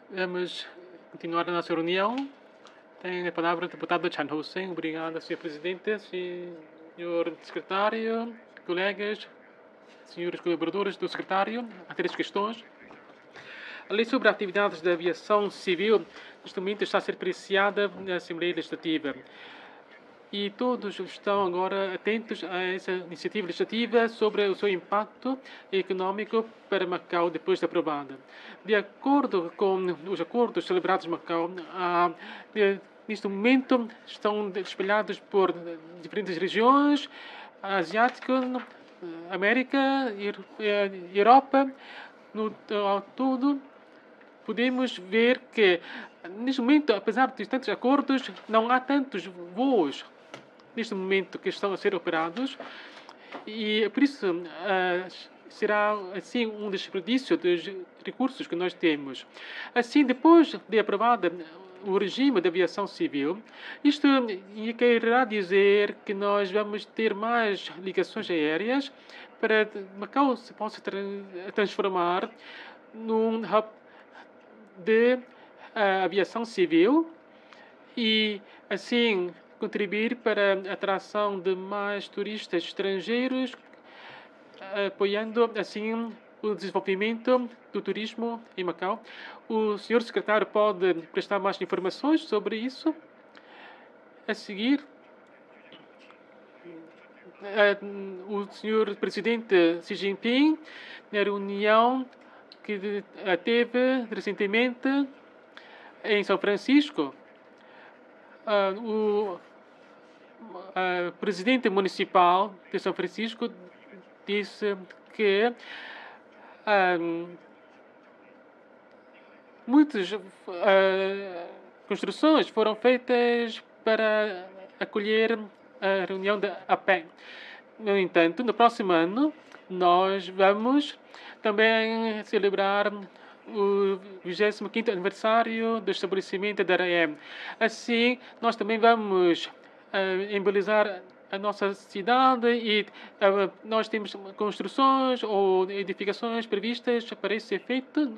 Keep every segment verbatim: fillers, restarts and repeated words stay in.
Vamos continuar a nossa reunião. Tem a palavra o deputado Chan Ho-seng. Obrigado, senhor Presidente, senhor Secretário, colegas, senhores colaboradores do Secretário. Há três questões. A lei sobre atividades da aviação civil, neste momento, está a ser apreciada na Assembleia Legislativa. E todos estão agora atentos a essa iniciativa legislativa sobre o seu impacto econômico para Macau depois de aprovada. De acordo com os acordos celebrados em Macau, há, neste momento estão espalhados por diferentes regiões, Asiática, América, Europa, no ao todo. Podemos ver que, neste momento, apesar de tantos acordos, não há tantos voos neste momento que estão a ser operados e, por isso, uh, será, assim, um desperdício dos recursos que nós temos. Assim, depois de aprovada o regime de aviação civil, isto quererá dizer que nós vamos ter mais ligações aéreas para Macau se possa tra transformar num hub de uh, aviação civil e, assim, contribuir para a atração de mais turistas estrangeiros, apoiando, assim, o desenvolvimento do turismo em Macau. O senhor secretário pode prestar mais informações sobre isso? A seguir, o senhor presidente Xi Jinping, na reunião que teve recentemente em São Francisco, o Uh, presidente municipal de São Francisco disse que uh, muitas uh, construções foram feitas para acolher a reunião da A P E C. No entanto, no próximo ano, nós vamos também celebrar o vigésimo quinto aniversário do estabelecimento da R A E M. Assim, nós também vamos Uh, embelezar a nossa cidade e uh, nós temos construções ou edificações previstas para esse efeito.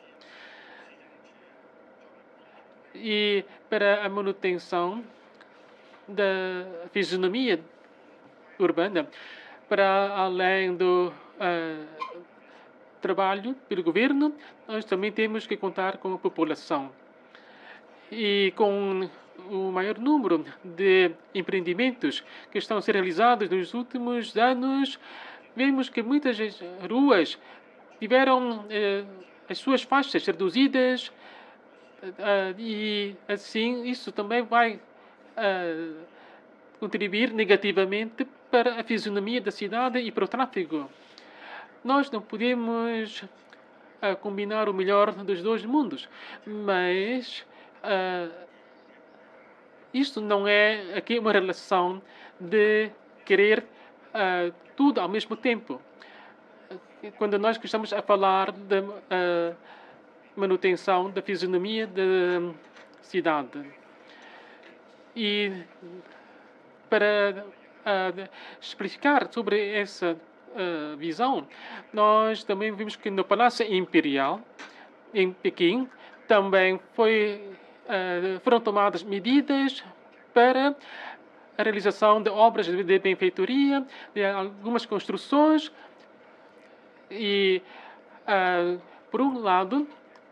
E para a manutenção da fisionomia urbana, para além do uh, trabalho pelo governo, nós também temos que contar com a população. E com o maior número de empreendimentos que estão a ser realizados nos últimos anos, vemos que muitas ruas tiveram eh, as suas faixas reduzidas eh, e, assim, isso também vai eh, contribuir negativamente para a fisionomia da cidade e para o tráfego. Nós não podemos eh, combinar o melhor dos dois mundos, mas Uh, isto não é aqui uma relação de querer uh, tudo ao mesmo tempo. Quando nós estamos a falar da uh, manutenção da fisionomia da cidade. E para uh, explicar sobre essa uh, visão, nós também vimos que no Palácio Imperial, em Pequim, também foi Uh, foram tomadas medidas para a realização de obras de benfeitoria, de algumas construções e, uh, por um lado,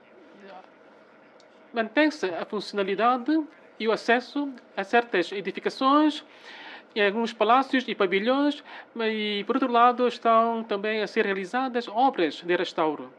mantém-se a funcionalidade e o acesso a certas edificações, em alguns palácios e pavilhões, e, por outro lado, estão também a ser realizadas obras de restauro.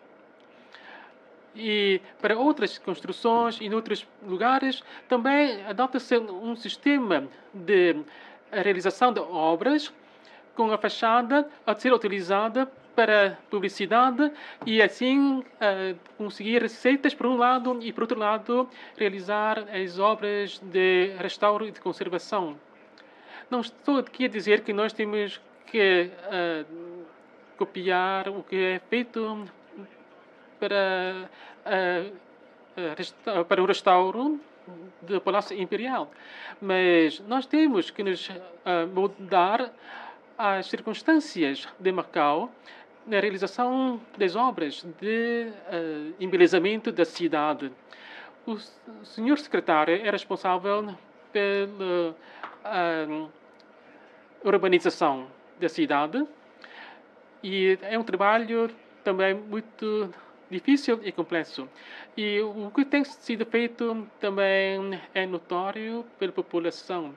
E para outras construções e em outros lugares também adota-se um sistema de realização de obras com a fachada a ser utilizada para publicidade e, assim, uh, conseguir receitas por um lado e, por outro lado, realizar as obras de restauro e de conservação. Não estou aqui a dizer que nós temos que uh, copiar o que é feito para, uh, uh, para o restauro do Palácio Imperial. Mas nós temos que nos uh, mudar às circunstâncias de Macau na realização das obras de uh, embelezamento da cidade. O senhor secretário é responsável pela uh, urbanização da cidade e é um trabalho também muito difícil e complexo. E o que tem sido feito também é notório pela população.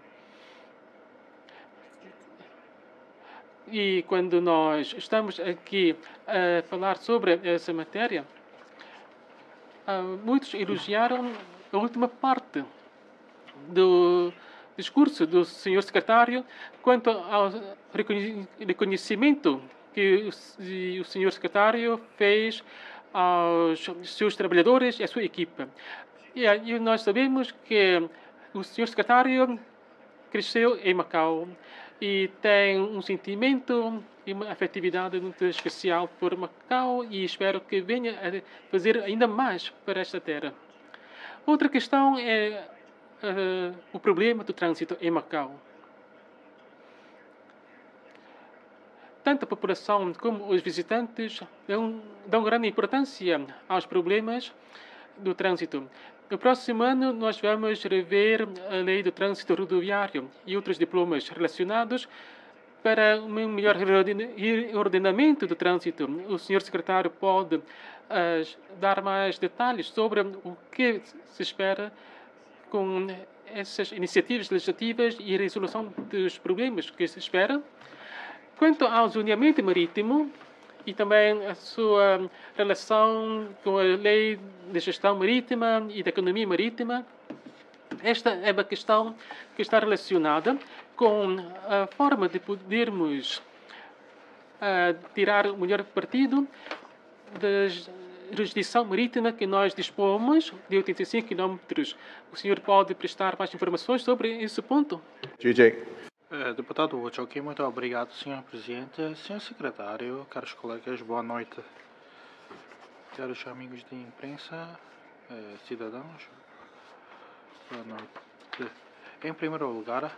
E quando nós estamos aqui a falar sobre essa matéria, muitos elogiaram a última parte do discurso do senhor secretário quanto ao reconhecimento que o senhor secretário fez aos seus trabalhadores e à sua equipa. E nós sabemos que o senhor secretário cresceu em Macau e tem um sentimento e uma afetividade muito especial por Macau e espero que venha a fazer ainda mais para esta terra. Outra questão é uh, o problema do trânsito em Macau. Tanto a população como os visitantes dão, dão grande importância aos problemas do trânsito. No próximo ano, nós vamos rever a lei do trânsito rodoviário e outros diplomas relacionados para um melhor ordenamento do trânsito. O senhor secretário pode uh, dar mais detalhes sobre o que se espera com essas iniciativas legislativas e a resolução dos problemas que se espera. Quanto ao zoneamento marítimo e também a sua relação com a lei de gestão marítima e da economia marítima, esta é uma questão que está relacionada com a forma de podermos uh, tirar o melhor partido da jurisdição marítima que nós dispomos de oitenta e cinco quilômetros. O senhor pode prestar mais informações sobre esse ponto? G J. Uh, deputado Choki, muito obrigado, senhor Presidente. Senhor Secretário, caros colegas, boa noite. Caros amigos de imprensa, uh, cidadãos, boa noite. Em primeiro lugar,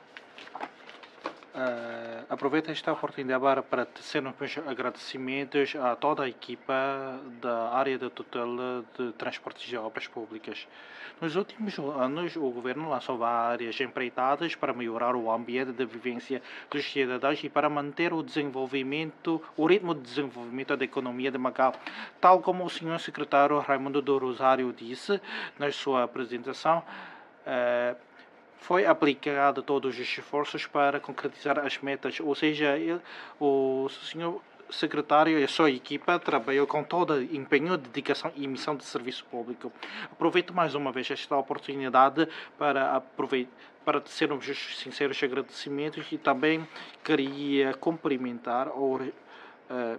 Uh, aproveito esta oportunidade para tecer meus agradecimentos a toda a equipa da área de tutela de transportes e obras públicas. Nos últimos anos, o Governo lançou várias empreitadas para melhorar o ambiente de vivência dos cidadãos e para manter o desenvolvimento, o ritmo de desenvolvimento da economia de Macau. Tal como o senhor Secretário Raimundo do Rosário disse na sua apresentação, uh, foi aplicado todos os esforços para concretizar as metas, ou seja, ele, o senhor secretário e a sua equipa trabalhou com todo empenho, dedicação e missão de serviço público. Aproveito mais uma vez esta oportunidade para aproveitar para tecer os sinceros agradecimentos e também queria cumprimentar ou, uh,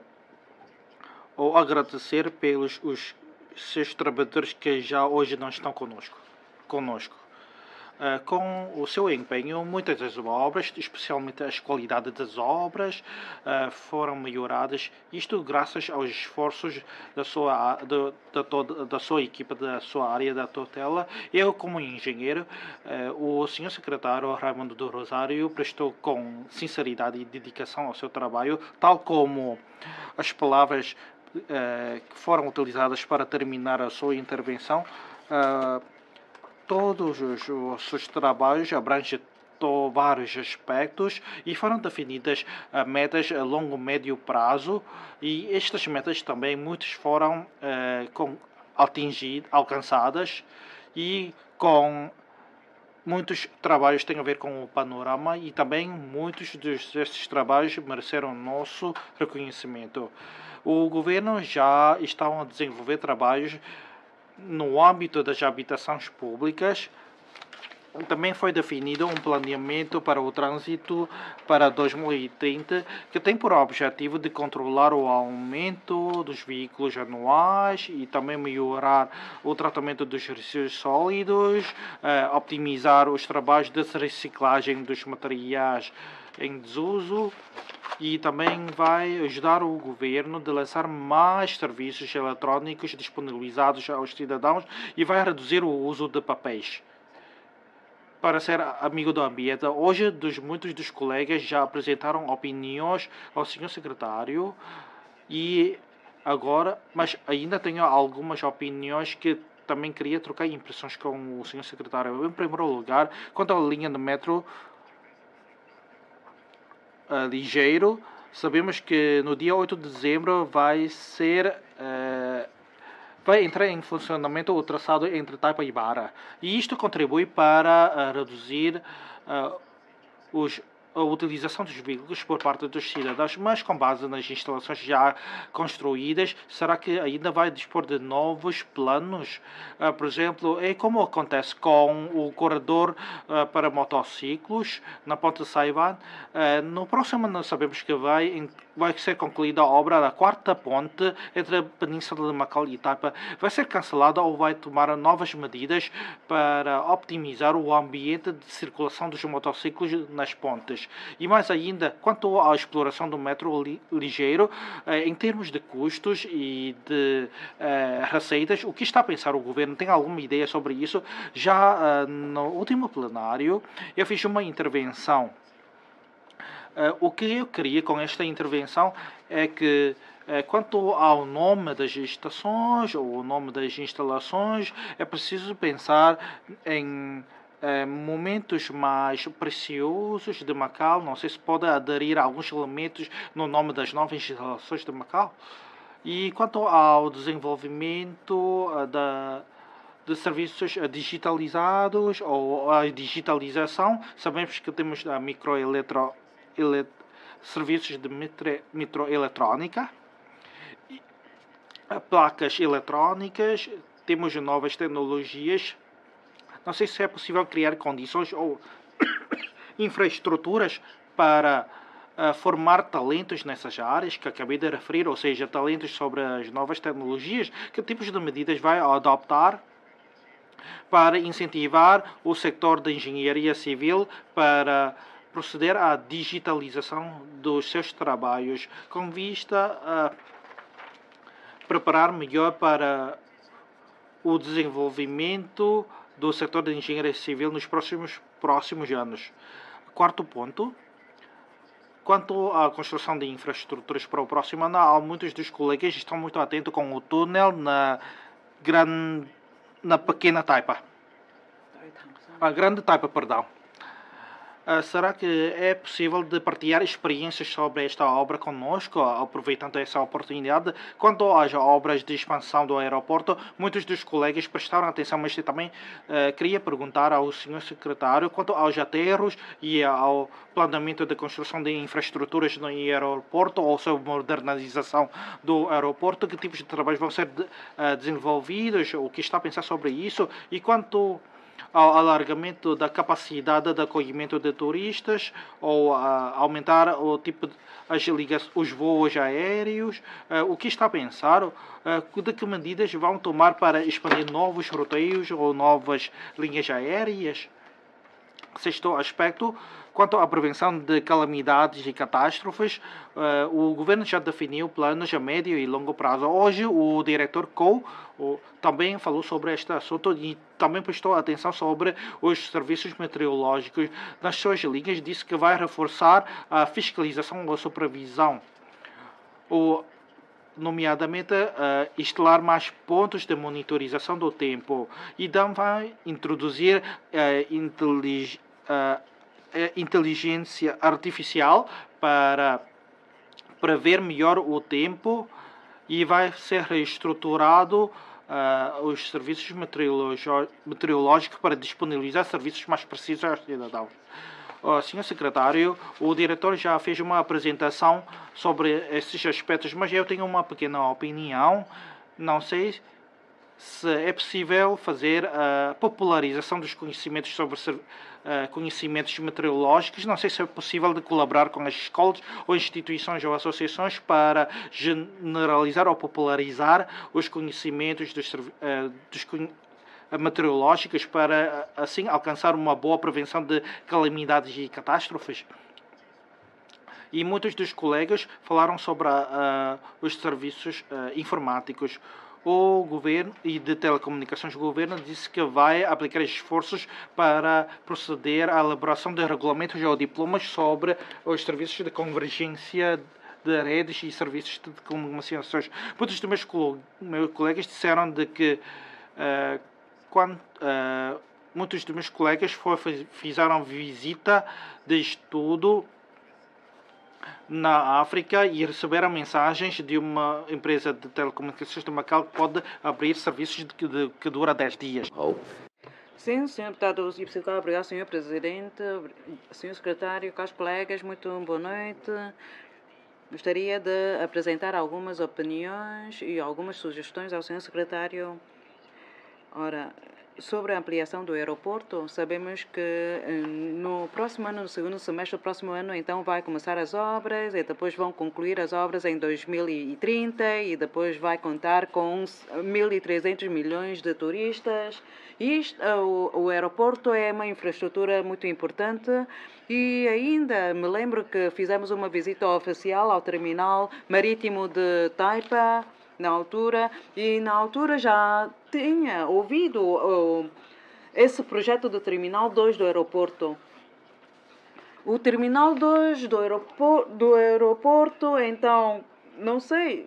ou agradecer pelos os seus trabalhadores que já hoje não estão conosco. conosco. Uh, com o seu empenho, muitas das obras, especialmente as qualidades das obras, uh, foram melhoradas. Isto graças aos esforços da sua, de, da, toda, da sua equipa, da sua área da tutela. Eu, como engenheiro, uh, o senhor secretário Raimundo do Rosário prestou com sinceridade e dedicação ao seu trabalho, tal como as palavras uh, que foram utilizadas para terminar a sua intervenção. Uh, Todos os, os seus trabalhos abrangem vários aspectos e foram definidas uh, metas a longo e médio prazo e estas metas também muitas foram uh, com, atingidas, alcançadas e com muitos trabalhos têm a ver com o panorama e também muitos destes trabalhos mereceram nosso reconhecimento. O governo já está a desenvolver trabalhos no âmbito das habitações públicas. Também foi definido um planeamento para o trânsito para dois mil e trinta, que tem por objetivo de controlar o aumento dos veículos anuais e também melhorar o tratamento dos resíduos sólidos, eh, optimizar os trabalhos de reciclagem dos materiais em desuso e também vai ajudar o governo a lançar mais serviços eletrónicos disponibilizados aos cidadãos e vai reduzir o uso de papéis. Para ser amigo do ambiente, hoje dos, muitos dos colegas já apresentaram opiniões ao senhor secretário e agora, mas ainda tenho algumas opiniões que também queria trocar impressões com o senhor secretário. Em primeiro lugar, quanto à linha de metro uh, ligeiro, sabemos que no dia oito de dezembro vai ser uh, vai entrar em funcionamento o traçado entre Taipa e Bara. E isto contribui para uh, reduzir uh, os a utilização dos veículos por parte dos cidadãos, mas com base nas instalações já construídas, será que ainda vai dispor de novos planos? Uh, por exemplo, é como acontece com o corredor uh, para motociclos na Ponte Saivan. Uh, no próximo ano sabemos que vai, vai ser concluída a obra da quarta ponte entre a Península de Macau e Taipa. Vai ser cancelada ou vai tomar novas medidas para optimizar o ambiente de circulação dos motociclos nas pontes. E mais ainda, quanto à exploração do metro ligeiro, em termos de custos e de uh, receitas, o que está a pensar o governo? Tem alguma ideia sobre isso? Já uh, no último plenário, eu fiz uma intervenção. Uh, o que eu queria com esta intervenção é que, uh, quanto ao nome das estações ou o nome das instalações, é preciso pensar em Uh, momentos mais preciosos de Macau. Não sei se pode aderir a alguns elementos no nome das novas instalações de Macau. E quanto ao desenvolvimento uh, da, de serviços uh, digitalizados ou a digitalização, sabemos que temos a microeletro, ele, serviços de microeletrônica, placas eletrónicas, temos novas tecnologias. Não sei se é possível criar condições ou infraestruturas para uh, formar talentos nessas áreas que acabei de referir, ou seja, talentos sobre as novas tecnologias. Que tipos de medidas vai adoptar para incentivar o setor da engenharia civil para proceder à digitalização dos seus trabalhos, com vista a preparar melhor para o desenvolvimento do setor da engenharia civil nos próximos, próximos anos. Quarto ponto. Quanto à construção de infraestruturas para o próximo ano, há muitos dos colegas estão muito atentos com o túnel na, gran, na pequena Taipa. A grande Taipa, perdão. Uh, será que é possível de partilhar experiências sobre esta obra conosco, aproveitando essa oportunidade? Quanto às obras de expansão do aeroporto, muitos dos colegas prestaram atenção, mas eu também uh, queria perguntar ao senhor secretário quanto aos aterros e ao planeamento de construção de infraestruturas no aeroporto ou sobre modernização do aeroporto, que tipos de trabalhos vão ser de, uh, desenvolvidos, o que está a pensar sobre isso, e quanto ao alargamento da capacidade de acolhimento de turistas ou a aumentar o tipo de, as ligas, os voos aéreos, uh, o que está a pensar, uh, de que medidas vão tomar para expandir novos roteiros ou novas linhas aéreas? Sexto aspecto, quanto à prevenção de calamidades e catástrofes, uh, o governo já definiu planos a médio e longo prazo. Hoje, o diretor Kou uh, também falou sobre este assunto e também prestou atenção sobre os serviços meteorológicos. Nas suas linhas, disse que vai reforçar a fiscalização ou a supervisão, o, nomeadamente uh, instalar mais pontos de monitorização do tempo, e também vai introduzir uh, inteligência uh, inteligência artificial para prever melhor o tempo, e vai ser reestruturado uh, os serviços meteorológicos para disponibilizar serviços mais precisos aos cidadãos. Uh, senhor secretário, o diretor já fez uma apresentação sobre esses aspectos, mas eu tenho uma pequena opinião. Não sei se é possível fazer a popularização dos conhecimentos sobre uh, conhecimentos meteorológicos. Não sei se é possível de colaborar com as escolas ou instituições ou associações para generalizar ou popularizar os conhecimentos dos, uh, dos meteorológicos para, assim, alcançar uma boa prevenção de calamidades e catástrofes. E muitos dos colegas falaram sobre uh, os serviços uh, informáticos. O governo e de telecomunicações, o governo disse que vai aplicar esforços para proceder à elaboração de regulamentos ou diplomas sobre os serviços de convergência de redes e serviços de comunicações. Muitos dos meus, meus colegas disseram de que uh, quando, uh, muitos dos meus colegas foi, fizeram visita de estudo na África e receberam mensagens de uma empresa de telecomunicações de Macau que pode abrir serviços de, de, que dura dez dias. Oh. Sim, senhor deputado, obrigado, senhor presidente, senhor secretário, caros colegas, muito boa noite. Gostaria de apresentar algumas opiniões e algumas sugestões ao senhor secretário. Ora, sobre a ampliação do aeroporto, sabemos que no próximo ano, no segundo semestre do próximo ano, então vai começar as obras e depois vão concluir as obras em dois mil e trinta e depois vai contar com mil e trezentos milhões de turistas. Isto, o, o aeroporto é uma infraestrutura muito importante e ainda me lembro que fizemos uma visita oficial ao terminal marítimo de Taipa, na altura, e na altura já tinha ouvido uh, esse projeto do Terminal dois do aeroporto. O Terminal dois do aeroporto, do aeroporto, então, não sei,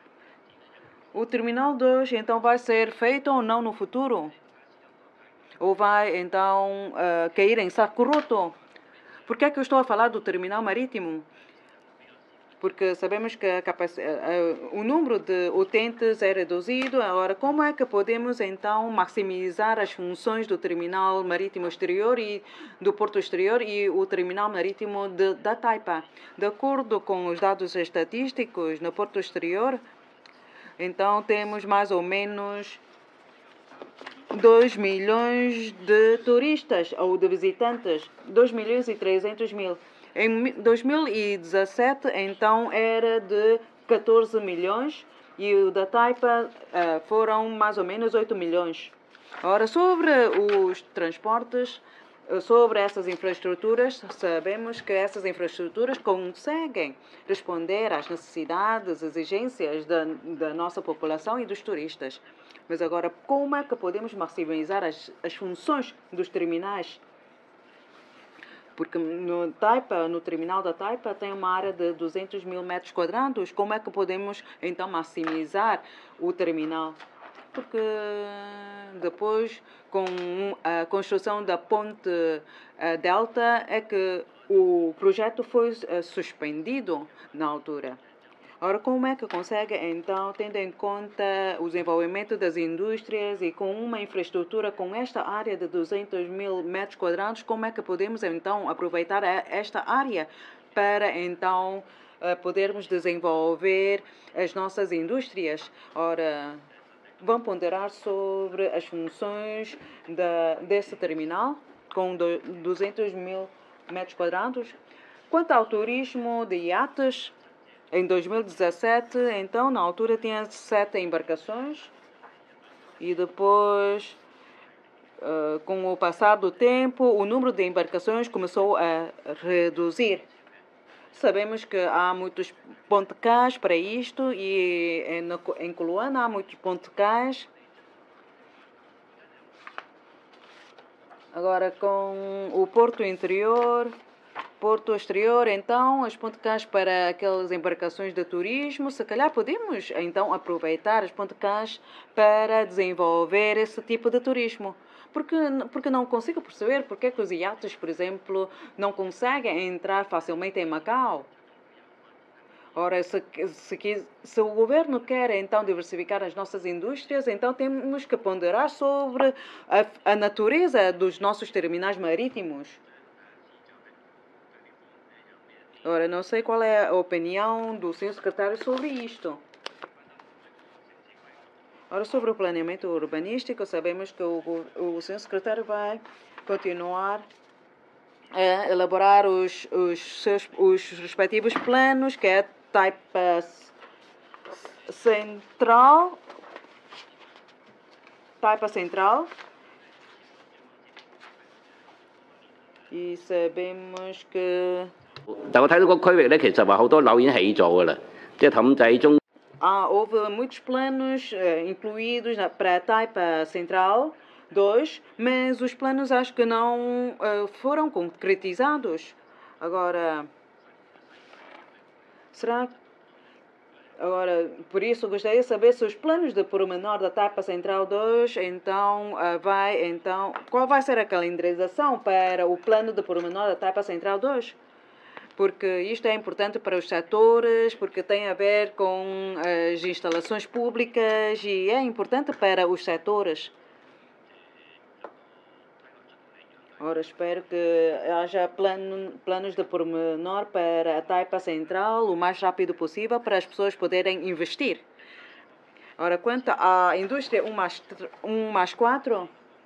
o Terminal dois, então, vai ser feito ou não no futuro? Ou vai, então, uh, cair em saco roto? Por que é que eu estou a falar do Terminal Marítimo? Porque sabemos que a capac... o número de utentes é reduzido. Agora, como é que podemos, então, maximizar as funções do terminal marítimo exterior e do porto exterior e o terminal marítimo de, da Taipa? De acordo com os dados estatísticos no porto exterior, então, temos mais ou menos dois milhões de turistas ou de visitantes, dois milhões e trezentos mil. Em dois mil e dezassete, então, era de catorze milhões e o da Taipa uh, foram mais ou menos oito milhões. Ora, sobre os transportes, sobre essas infraestruturas, sabemos que essas infraestruturas conseguem responder às necessidades, exigências da, da nossa população e dos turistas. Mas agora, como é que podemos maximizar as, as funções dos terminais? Porque no Taipa, no terminal da Taipa, tem uma área de duzentos mil metros quadrados. Como é que podemos, então, maximizar o terminal? Porque depois, com a construção da ponte Delta, é que o projeto foi suspendido na altura. Ora, como é que consegue, então, tendo em conta o desenvolvimento das indústrias e com uma infraestrutura com esta área de duzentos mil metros quadrados, como é que podemos, então, aproveitar esta área para, então, podermos desenvolver as nossas indústrias? Ora, vão ponderar sobre as funções da, desse terminal com duzentos mil metros quadrados. Quanto ao turismo de iates, em dois mil e dezassete, então, na altura, tinha sete embarcações e depois, uh, com o passar do tempo, o número de embarcações começou a reduzir. Sabemos que há muitos ponte-cais para isto e em, em Coluana há muitos ponte-cais. Agora, com o porto interior, porto exterior, então, as ponte-cais para aquelas embarcações de turismo, se calhar podemos, então, aproveitar as ponte-cais para desenvolver esse tipo de turismo. Porque, porque não consigo perceber porque é que os iates, por exemplo, não conseguem entrar facilmente em Macau. Ora, se, se, se o governo quer, então, diversificar as nossas indústrias, então temos que ponderar sobre a, a natureza dos nossos terminais marítimos. Ora, não sei qual é a opinião do senhor secretário sobre isto. Ora, sobre o planeamento urbanístico, sabemos que o, o senhor secretário vai continuar a elaborar os, os, seus, os respectivos planos, que é Taipa Central, Taipa Central, e sabemos que 但我睇到個區域咧，其實話好多樓已經起咗㗎啦，即係氹仔中。 Ah, houve muitos planos uh, incluídos na, para a Taipa Central dois, mas os planos acho que não uh, foram concretizados. Agora, Será que Agora, por isso, gostaria de saber se os planos de pormenor da etapa central dois, então, uh, vai, então, qual vai ser a calendarização para o plano de pormenor da etapa central dois? Porque isto é importante para os setores, porque tem a ver com as instalações públicas e é importante para os setores. Ora, espero que haja plano, planos de pormenor para a taipa central o mais rápido possível para as pessoas poderem investir. Ora, quanto à indústria um mais quatro,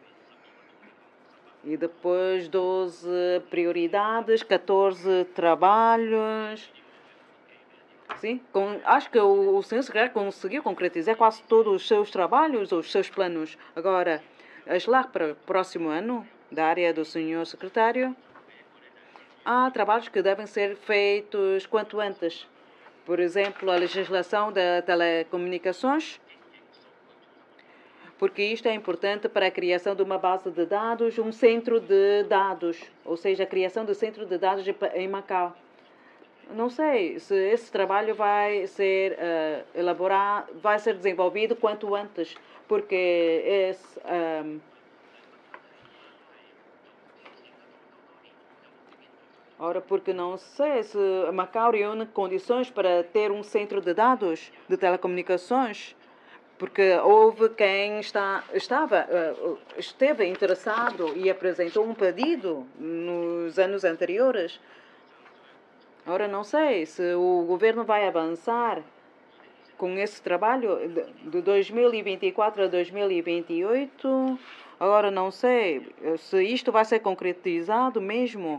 e depois doze prioridades, catorze trabalhos. Sim, com, acho que o, o senhor secretário conseguiu concretizar quase todos os seus trabalhos, os seus planos. Agora, lá para o próximo ano, da área do senhor secretário, há trabalhos que devem ser feitos quanto antes. Por exemplo, a legislação das telecomunicações, porque isto é importante para a criação de uma base de dados, um centro de dados, ou seja, a criação de centro de dados em Macau. Não sei se esse trabalho vai ser uh, elaborado, vai ser desenvolvido quanto antes, porque esse, um, ora, porque não sei se Macau reúne condições para ter um centro de dados de telecomunicações, porque houve quem está, estava, uh, esteve interessado e apresentou um pedido nos anos anteriores. Ora, não sei se o governo vai avançar com esse trabalho de dois mil e vinte e quatro a dois mil e vinte e oito. Agora, não sei se isto vai ser concretizado mesmo,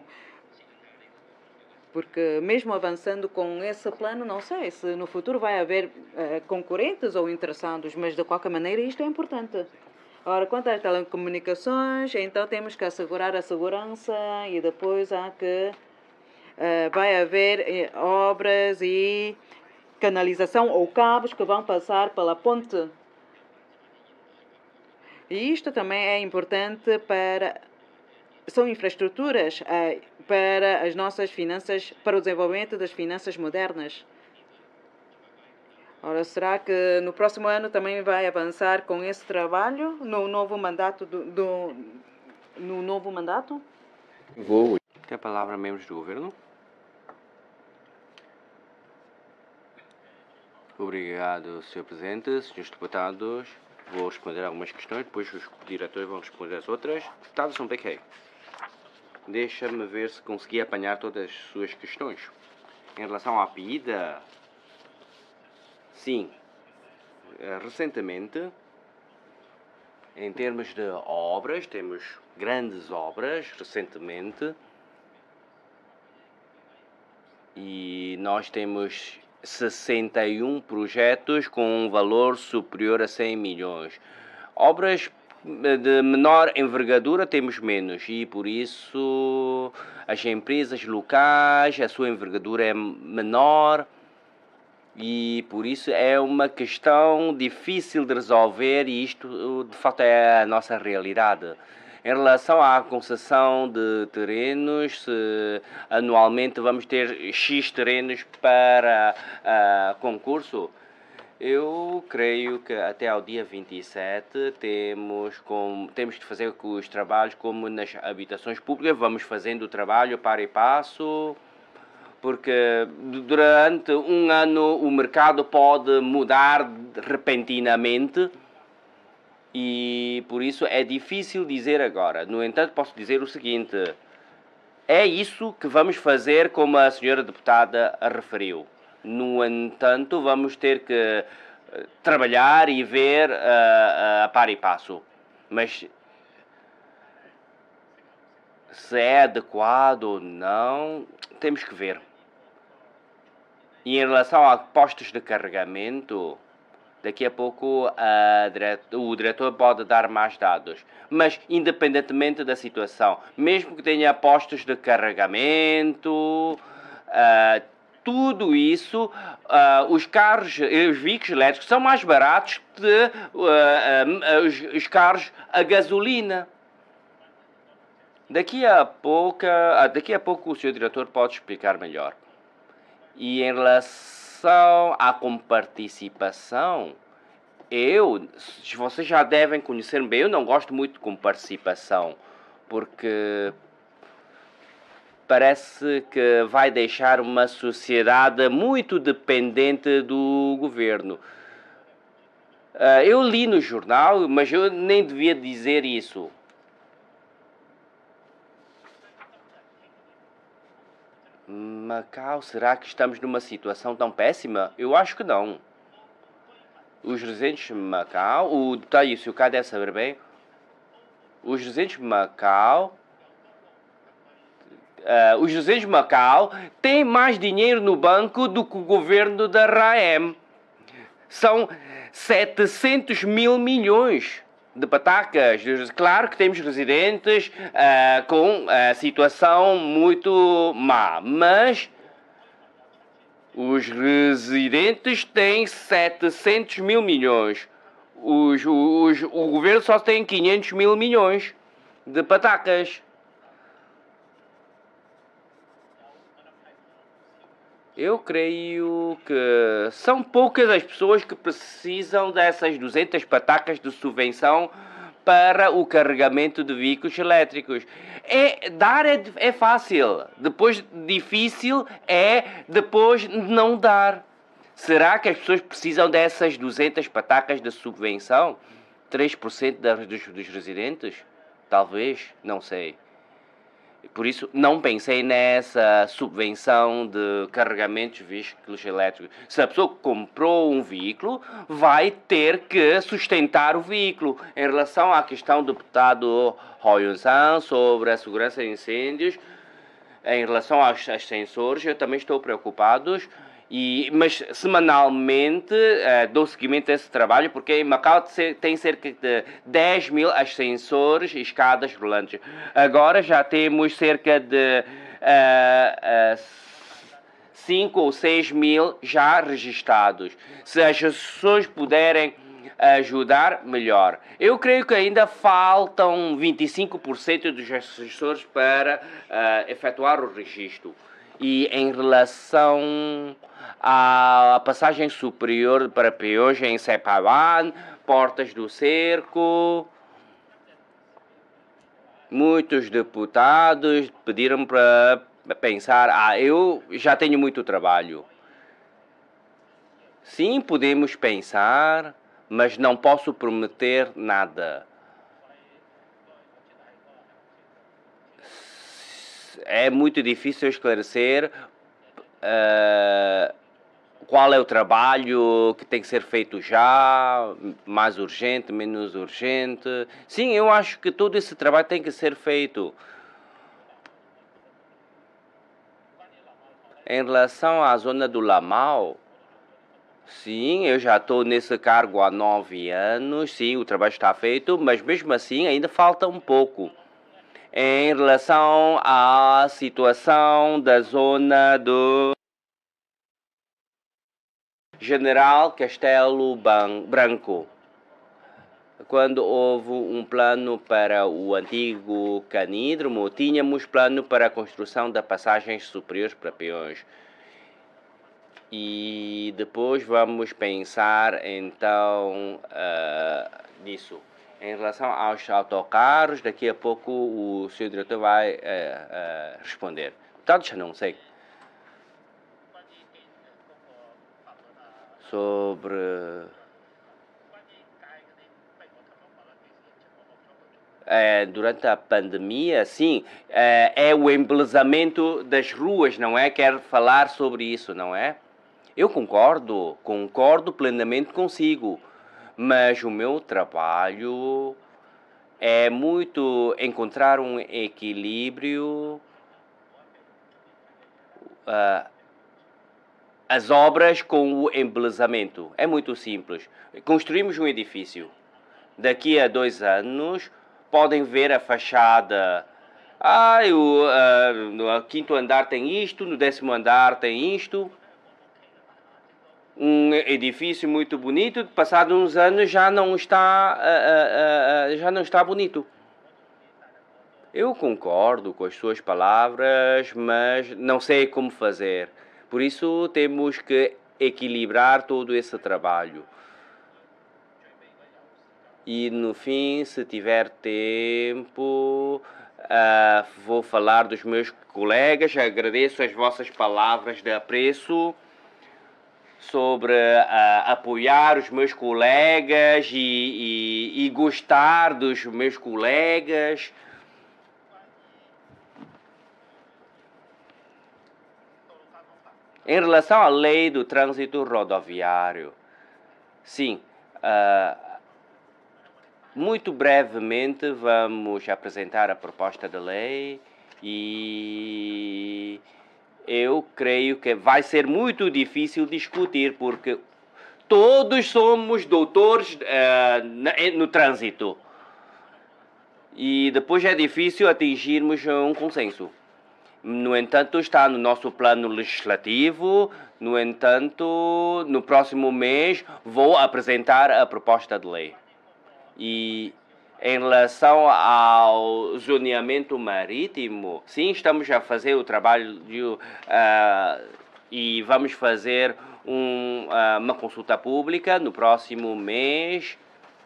porque mesmo avançando com esse plano, não sei se no futuro vai haver uh, concorrentes ou interessados, mas de qualquer maneira isto é importante. Ora, quanto às telecomunicações, então temos que assegurar a segurança e depois há que Uh, vai haver uh, obras e canalização ou cabos que vão passar pela ponte. E isto também é importante para... São infraestruturas uh, para as nossas finanças, para o desenvolvimento das finanças modernas. Ora, será que no próximo ano também vai avançar com esse trabalho no novo mandato do, do no novo mandato? Vou. Tem a palavra membros do governo. Obrigado, senhor Presidente. Senhores deputados, vou responder algumas questões, depois os diretores vão responder as outras. Deputado São Pequei, deixa-me ver se consegui apanhar todas as suas questões. Em relação à pedida, sim, recentemente, em termos de obras, temos grandes obras recentemente e nós temos sessenta e um projetos com um valor superior a cem milhões. Obras de menor envergadura temos menos e por isso as empresas locais, a sua envergadura é menor e por isso é uma questão difícil de resolver e isto de fato é a nossa realidade. Em relação à concessão de terrenos, se anualmente vamos ter X terrenos para uh, concurso, eu creio que até ao dia vinte e sete temos, com, temos de fazer os trabalhos como nas habitações públicas, vamos fazendo o trabalho para e passo, porque durante um ano o mercado pode mudar repentinamente, e por isso é difícil dizer agora. No entanto, posso dizer o seguinte: é isso que vamos fazer, como a senhora deputada referiu. No entanto, vamos ter que trabalhar e ver uh, a par e passo. Mas se é adequado ou não, temos que ver. E em relação a postos de carregamento, daqui a pouco a diretor, o diretor pode dar mais dados. Mas, independentemente da situação, mesmo que tenha postos de carregamento, uh, tudo isso, uh, os carros, os veículos elétricos são mais baratos que uh, uh, os, os carros a gasolina. Daqui a pouco, daqui a pouco o senhor diretor pode explicar melhor. E em relação à comparticipação, eu, vocês já devem conhecer bem, eu não gosto muito de comparticipação, porque parece que vai deixar uma sociedade muito dependente do governo. Uh, eu li no jornal, mas eu nem devia dizer isso. Macau, será que estamos numa situação tão péssima? Eu acho que não. Os residentes de Macau, o deputado Yusuka Cá deve saber bem, os residentes de Macau, uh, os residentes de Macau têm mais dinheiro no banco do que o governo da R A M. São setecentos mil milhões de patacas. Claro que temos residentes uh, com a uh, situação muito má, mas os residentes têm setecentos mil milhões. Os, os, o governo só tem quinhentos mil milhões de patacas. Eu creio que são poucas as pessoas que precisam dessas duzentas patacas de subvenção para o carregamento de veículos elétricos. É, dar é, é fácil, depois difícil é depois não dar. Será que as pessoas precisam dessas duzentas patacas de subvenção? três por cento dos, dos residentes? Talvez, não sei. Por isso, não pensei nessa subvenção de carregamentos de veículos elétricos. Se a pessoa comprou um veículo, vai ter que sustentar o veículo. Em relação à questão do deputado Hoyun-san sobre a segurança de incêndios, em relação aos, aos sensores, eu também estou preocupado. E, mas semanalmente uh, dou seguimento a esse trabalho, porque em Macau tem cerca de dez mil ascensores e escadas rolantes. Agora já temos cerca de uh, uh, cinco ou seis mil já registados. Se as pessoas puderem ajudar, melhor. Eu creio que ainda faltam vinte e cinco por cento dos assessores para uh, efetuar o registro. E em relação à passagem superior para Peoja em Sepawan, Portas do Cerco, muitos deputados pediram para pensar, ah, eu já tenho muito trabalho. Sim, podemos pensar, mas não posso prometer nada. É muito difícil esclarecer uh, qual é o trabalho que tem que ser feito já, mais urgente, menos urgente. Sim, eu acho que todo esse trabalho tem que ser feito. Em relação à zona do Lamau, sim, eu já estou nesse cargo há nove anos, sim, o trabalho está feito, mas mesmo assim ainda falta um pouco. Em relação à situação da zona do General Castelo Branco, quando houve um plano para o antigo canídromo, tínhamos plano para a construção da passagem superior para peões. E depois vamos pensar então uh, nisso. Em relação aos autocarros, daqui a pouco o senhor diretor vai uh, uh, responder. Tanto já não sei. Sobre... É, durante a pandemia, sim, é, é o embelezamento das ruas, não é? Quero falar sobre isso, não é? Eu concordo, concordo plenamente consigo. Mas o meu trabalho é muito encontrar um equilíbrio. Uh, as obras com o embelezamento. É muito simples. Construímos um edifício. Daqui a dois anos, podem ver a fachada. Ah, o, uh, no quinto andar tem isto, no décimo andar tem isto. Um edifício muito bonito, passados uns anos já não está, uh, uh, uh, já não está bonito. Eu concordo com as suas palavras, mas não sei como fazer. Por isso, temos que equilibrar todo esse trabalho. E, no fim, se tiver tempo, uh, vou falar dos meus colegas. Agradeço as vossas palavras de apreço sobre uh, apoiar os meus colegas e, e, e gostar dos meus colegas. Em relação à lei do trânsito rodoviário, sim, uh, muito brevemente vamos apresentar a proposta de lei e eu creio que vai ser muito difícil discutir, porque todos somos doutores uh, no trânsito e depois é difícil atingirmos um consenso. No entanto, está no nosso plano legislativo. No entanto, no próximo mês vou apresentar a proposta de lei. E em relação ao zoneamento marítimo, sim, estamos a fazer o trabalho uh, e vamos fazer um, uh, uma consulta pública no próximo mês.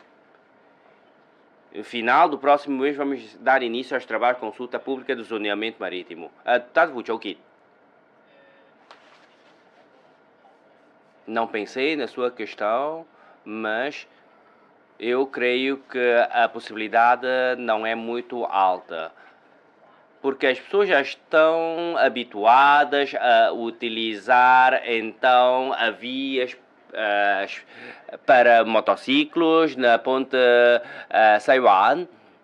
No final do próximo mês vamos dar início aos trabalhos de consulta pública do zoneamento marítimo. Deputado Vuchoki, não pensei na sua questão, mas eu creio que a possibilidade não é muito alta, porque as pessoas já estão habituadas a utilizar então a vias uh, para motociclos na ponte uh, Saiwan.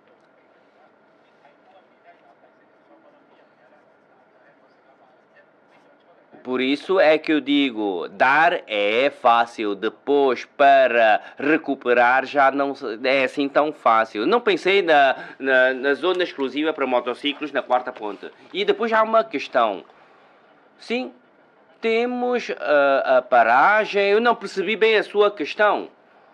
Por isso é que eu digo, dar é fácil, depois para recuperar já não é assim tão fácil. Não pensei na, na, na zona exclusiva para motociclos na quarta ponte. E depois há uma questão. Sim, temos uh, a paragem, eu não percebi bem a sua questão.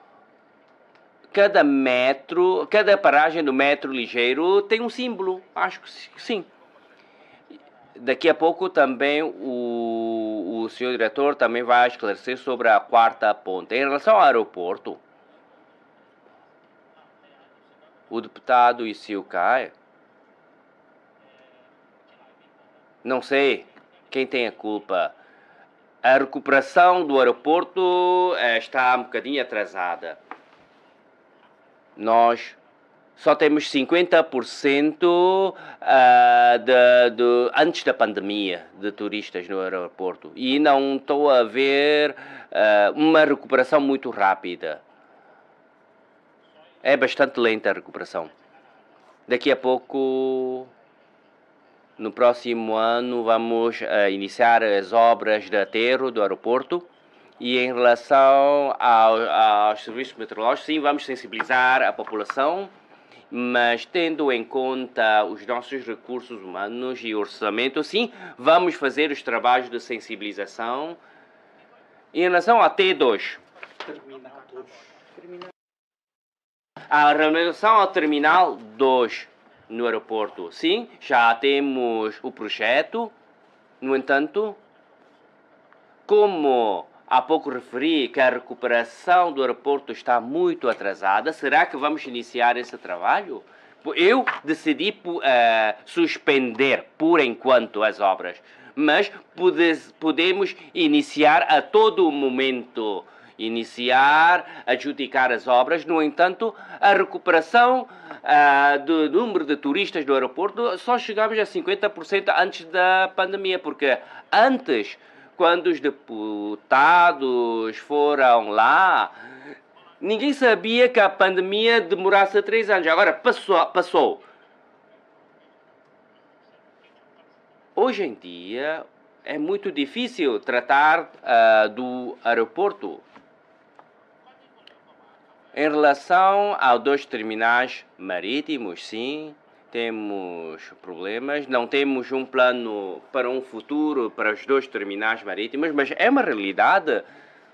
Cada metro, cada paragem do metro ligeiro tem um símbolo, acho que sim. Daqui a pouco também o, o senhor diretor também vai esclarecer sobre a quarta ponte. Em relação ao aeroporto, o deputado Isiu Kai, não sei quem tem a culpa. A recuperação do aeroporto eh, está um bocadinho atrasada. Nós só temos cinquenta por cento uh, de, de, antes da pandemia de turistas no aeroporto. E não estou a ver uh, uma recuperação muito rápida. É bastante lenta a recuperação. Daqui a pouco, no próximo ano, vamos uh, iniciar as obras de aterro do aeroporto. E em relação ao, aos serviços meteorológicos, sim, vamos sensibilizar a população, mas tendo em conta os nossos recursos humanos e orçamento, sim, vamos fazer os trabalhos de sensibilização. Em relação a T dois, a relação ao Terminal dois no aeroporto, sim, já temos o projeto. No entanto, como há pouco referi que a recuperação do aeroporto está muito atrasada, será que vamos iniciar esse trabalho? Eu decidi uh, suspender por enquanto as obras, mas pode, podemos iniciar a todo momento, iniciar, adjudicar as obras. No entanto, a recuperação uh, do número de turistas do aeroporto só chegamos a cinquenta por cento antes da pandemia, porque antes, quando os deputados foram lá, ninguém sabia que a pandemia demorasse três anos. Agora passou. passou. Hoje em dia é muito difícil tratar uh, do aeroporto. Em relação aos dois terminais marítimos, sim, temos problemas. Não temos um plano para um futuro para os dois terminais marítimos, mas é uma realidade.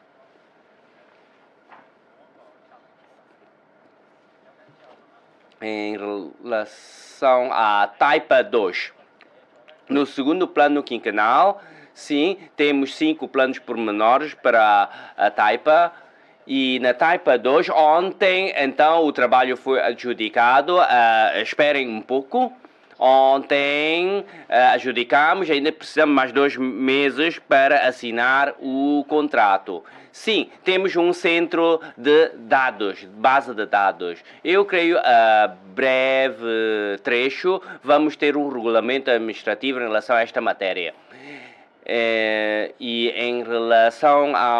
Em relação à Taipa dois, no segundo plano quinquenal, Sim, temos cinco planos pormenores para a Taipa. E na Taipa dois, ontem, então, o trabalho foi adjudicado. Uh, esperem um pouco. Ontem uh, adjudicamos, ainda precisamos mais dois meses para assinar o contrato. Sim, temos um centro de dados, base de dados. Eu creio, a breve trecho, vamos ter um regulamento administrativo em relação a esta matéria. É, e em relação ao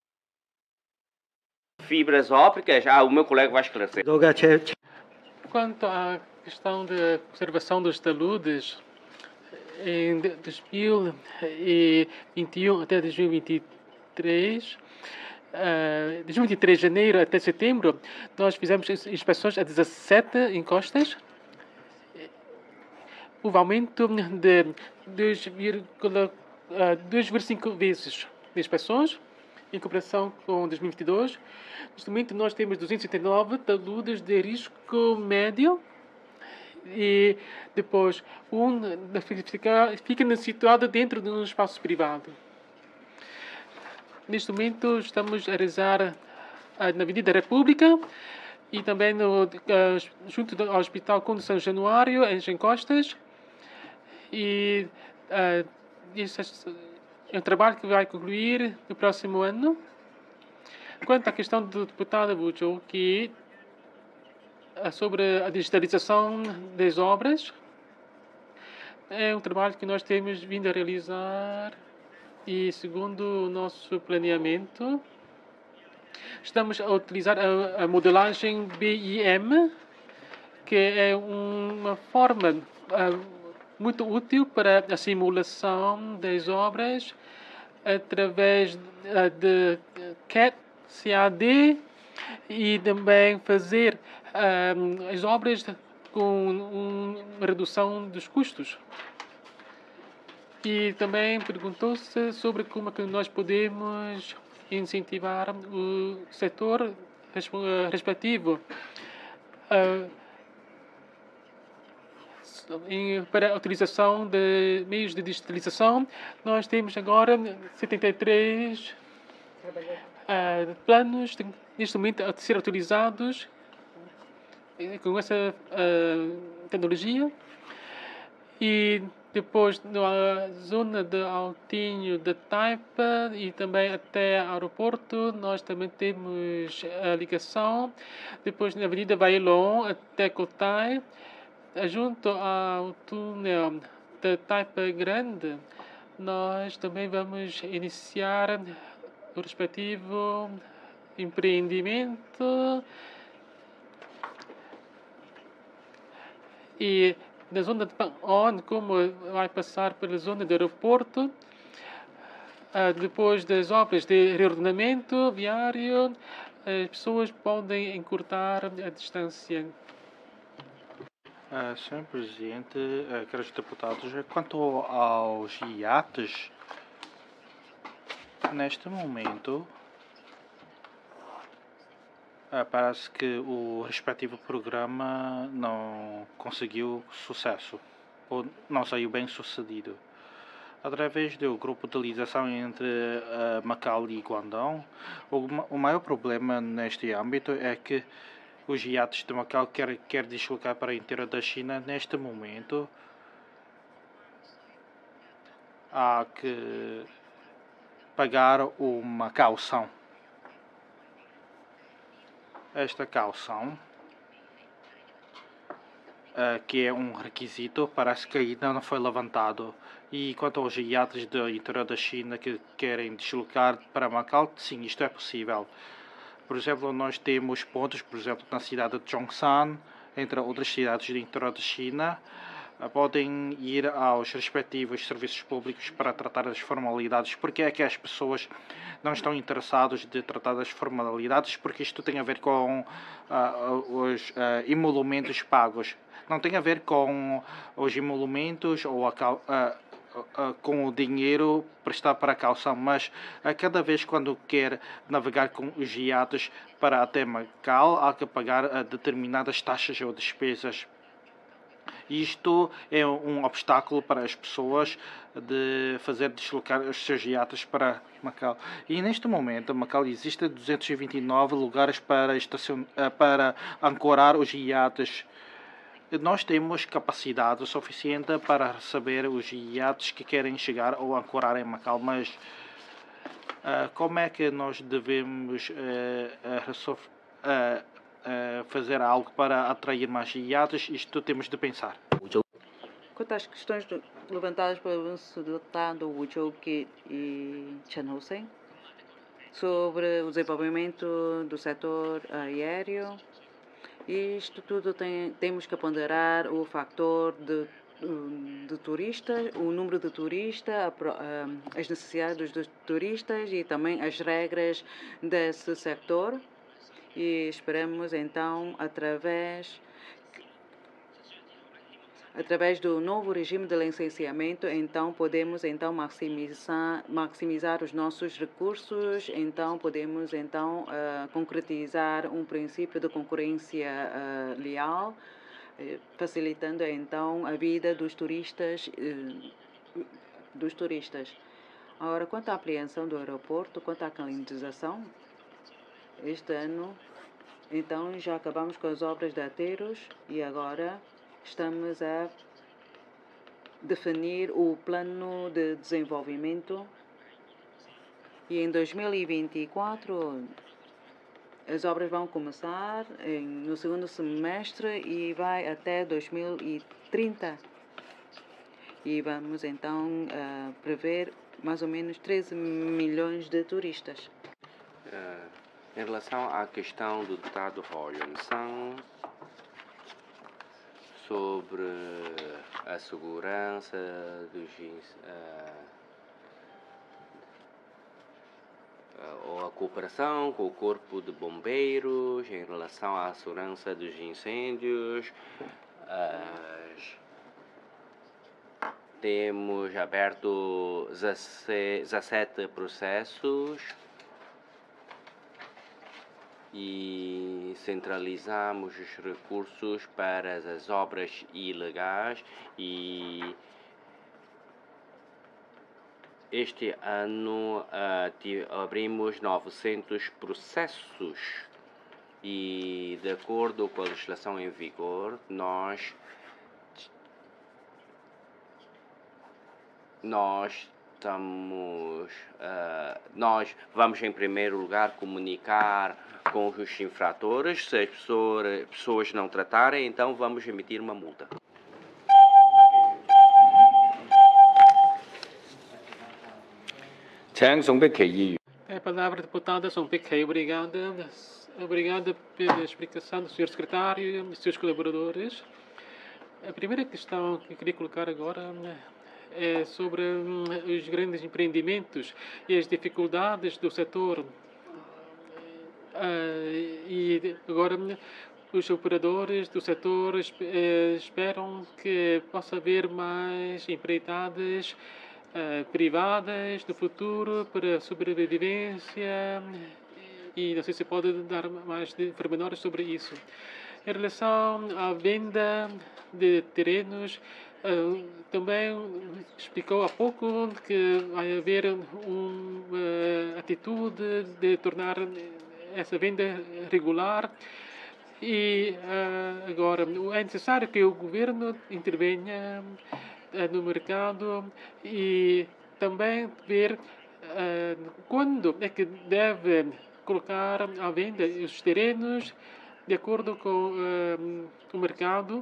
fibras ópticas, ah, o meu colega vai esclarecer. Quanto à questão da conservação dos taludes, em dois mil e vinte e um até dois mil e vinte e três, uh, dois mil e vinte e três, janeiro até setembro, nós fizemos inspeções a dezassete encostas. Houve aumento de dois vírgula cinco vezes de inspeções, em comparação com dois mil e vinte e dois. Neste momento, nós temos duzentos e setenta e nove taludes de risco médio e depois um fica, fica situado dentro de um espaço privado. Neste momento, estamos a realizar na Avenida República e também no, junto ao Hospital Conde São Januário, em Encostas. E uh, isso é um trabalho que vai concluir no próximo ano. Quanto à questão do deputado Bujo, que é sobre a digitalização das obras, é um trabalho que nós temos vindo a realizar e, segundo o nosso planeamento, estamos a utilizar a, a modelagem B I M, que é uma forma uh, muito útil para a simulação das obras através uh, de C A D, C A D e também fazer uh, as obras com um, uma redução dos custos. E também perguntou-se sobre como é que nós podemos incentivar o setor respectivo uh, em, para a utilização de meios de digitalização. Nós temos agora setenta e três uh, planos de, neste momento a ser utilizados com essa uh, tecnologia. E depois, na zona de Altinho de Taipa e também até aeroporto, nós também temos a ligação. Depois, na Avenida Bailon até Cotai, junto ao túnel de Taipa Grande, nós também vamos iniciar o respectivo empreendimento. E na zona de Pang-on, como vai passar pela zona do aeroporto, depois das obras de reordenamento viário, as pessoas podem encurtar a distância. Uh, senhor Presidente, uh, caros deputados, quanto aos iates, neste momento, Uh, parece que o respectivo programa não conseguiu sucesso, ou não saiu bem sucedido. Através do grupo de ligação entre uh, Macau e Guangdong, o, o maior problema neste âmbito é que os iates de Macau querem quer deslocar para o interior da China. Neste momento, há que pagar uma caução. Esta caução, uh, que é um requisito, parece que ainda não foi levantado. E quanto aos iates do interior da China que querem deslocar para Macau, sim, isto é possível. Por exemplo, nós temos pontos, por exemplo, na cidade de Zhongshan, entre outras cidades do interior da China, uh, podem ir aos respectivos serviços públicos para tratar das formalidades. Porque é que as pessoas não estão interessados de tratar das formalidades? Porque isto tem a ver com uh, os uh, emolumentos pagos. Não tem a ver com os emolumentos ou a, uh, uh, com o dinheiro prestado para a caução, mas uh, cada vez quando quer navegar com os iates para até Macau, há que pagar uh, determinadas taxas ou despesas. Isto é um obstáculo para as pessoas de fazer deslocar os seus iates para Macau. E neste momento, em Macau existem duzentos e vinte e nove lugares para, estacion... para ancorar os iates. Nós temos capacidade suficiente para receber os iates que querem chegar ou ancorar em Macau, mas uh, como é que nós devemos uh, uh, uh, uh, fazer algo para atrair mais iates? Isto temos de pensar. Quanto às questões do, levantadas pelo deputado Wu Chou-kit e Chan Ho-seng sobre o desenvolvimento do setor aéreo, isto tudo tem, temos que ponderar o fator de, de turistas, o número de turistas, as necessidades dos turistas e também as regras desse setor. E esperamos então, através através do novo regime de licenciamento, então podemos então maximizar maximizar os nossos recursos, então podemos então uh, concretizar um princípio de concorrência uh, leal, uh, facilitando então a vida dos turistas uh, dos turistas. Agora, quanto à ampliação do aeroporto, quanto à climatização, este ano então já acabamos com as obras de aterros e agora estamos a definir o plano de desenvolvimento e em dois mil e vinte e quatro as obras vão começar em, no segundo semestre e vai até dois mil e trinta. E vamos então uh, prever mais ou menos treze milhões de turistas. Uh, em relação à questão do deputado Royonsan sobre a segurança dos uh, ou a cooperação com o Corpo de Bombeiros em relação à segurança dos incêndios. As, temos aberto dezessete processos e centralizamos os recursos para as obras ilegais e este ano uh, abrimos novecentos processos e de acordo com a legislação em vigor nós nós estamos uh, nós vamos em primeiro lugar comunicar com os infratores. Se as pessoas, pessoas não tratarem, então vamos emitir uma multa. É a palavra deputada Song Pik-hei. Obrigada. Obrigada pela explicação do senhor secretário e dos seus colaboradores. A primeira questão que eu queria colocar agora é sobre os grandes empreendimentos e as dificuldades do setor. Uh, e agora os operadores do setor uh, esperam que possa haver mais empreitadas uh, privadas no futuro para sobrevivência e não sei se pode dar mais pormenores sobre isso. Em relação à venda de terrenos, uh, também explicou há pouco que vai haver uma atitude de tornar essa venda regular e uh, agora é necessário que o governo intervenha uh, no mercado e também ver uh, quando é que deve colocar à venda os terrenos de acordo com uh, o mercado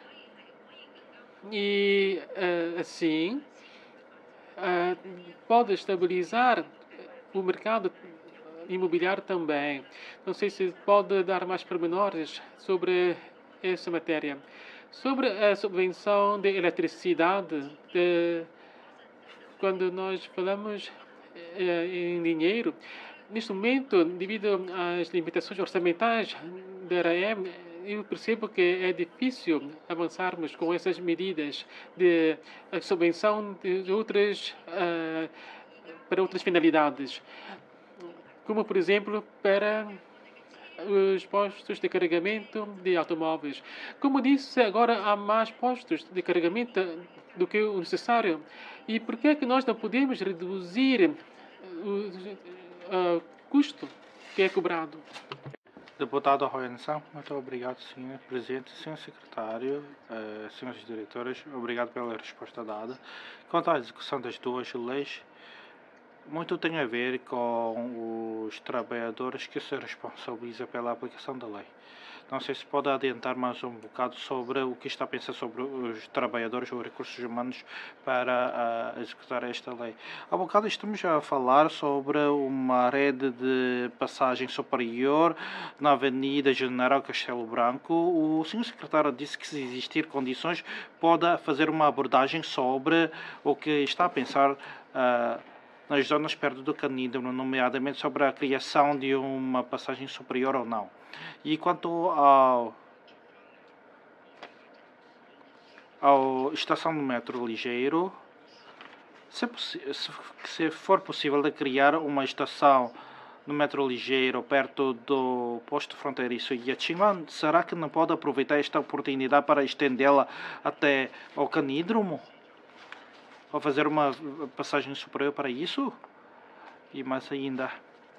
e uh, assim uh, pode estabilizar o mercado imobiliário também. Não sei se pode dar mais pormenores sobre essa matéria. Sobre a subvenção de eletricidade, de, quando nós falamos eh, em dinheiro, neste momento, devido às limitações orçamentais da R A M, eu percebo que é difícil avançarmos com essas medidas de subvenção de outras, uh, para outras finalidades. Como, por exemplo, para os postos de carregamento de automóveis. Como disse, agora há mais postos de carregamento do que o necessário. E por que é que nós não podemos reduzir o uh, custo que é cobrado? Deputado Roensan, muito obrigado, senhor Presidente, senhor Secretário, eh, senhores diretores, obrigado pela resposta dada. Quanto à execução das duas leis, muito tem a ver com os trabalhadores que se responsabilizam pela aplicação da lei. Não sei se pode adiantar mais um bocado sobre o que está a pensar sobre os trabalhadores ou recursos humanos para uh, executar esta lei. Há bocado estamos a falar sobre uma rede de passagem superior na Avenida General Castelo Branco. O senhor secretário disse que, se existir condições, pode fazer uma abordagem sobre o que está a pensar uh, nas zonas perto do Canídromo, nomeadamente sobre a criação de uma passagem superior ou não. E quanto ao, ao estação do metro ligeiro, se, se, se for possível de criar uma estação no metro ligeiro perto do posto fronteiriço Yachingan, será que não pode aproveitar esta oportunidade para estendê-la até ao Canídromo? Ou fazer uma passagem superior para isso? E mais ainda,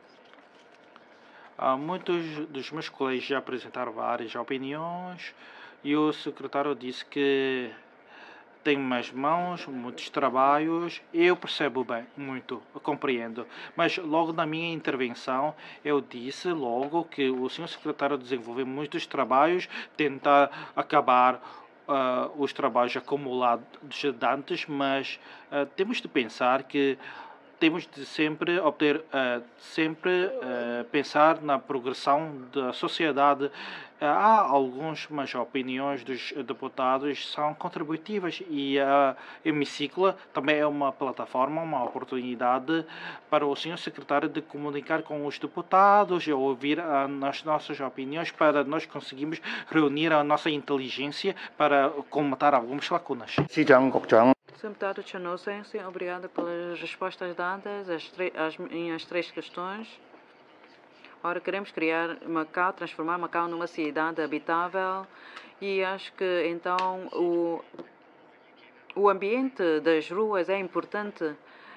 há muitos dos meus colegas já apresentaram várias opiniões e o secretário disse que tem mais mãos, muitos trabalhos. Eu percebo bem, muito, eu compreendo. Mas logo na minha intervenção eu disse logo que o senhor secretário desenvolveu muitos trabalhos, tentar acabar Uh, os trabalhos acumulados de antes, mas uh, temos de pensar que temos de sempre obter, uh, sempre uh, pensar na progressão da sociedade. Uh, há algumas mas opiniões dos deputados são contributivas e a Hemiciclo também é uma plataforma, uma oportunidade para o senhor secretário de comunicar com os deputados e ouvir uh, as nossas opiniões para nós conseguirmos reunir a nossa inteligência para comatar algumas lacunas. senhor Deputado Chan Ho-sen, obrigado pelas respostas dadas às, às minhas três questões. Ora, queremos criar Macau, transformar Macau numa cidade habitável e acho que então o, o ambiente das ruas é importante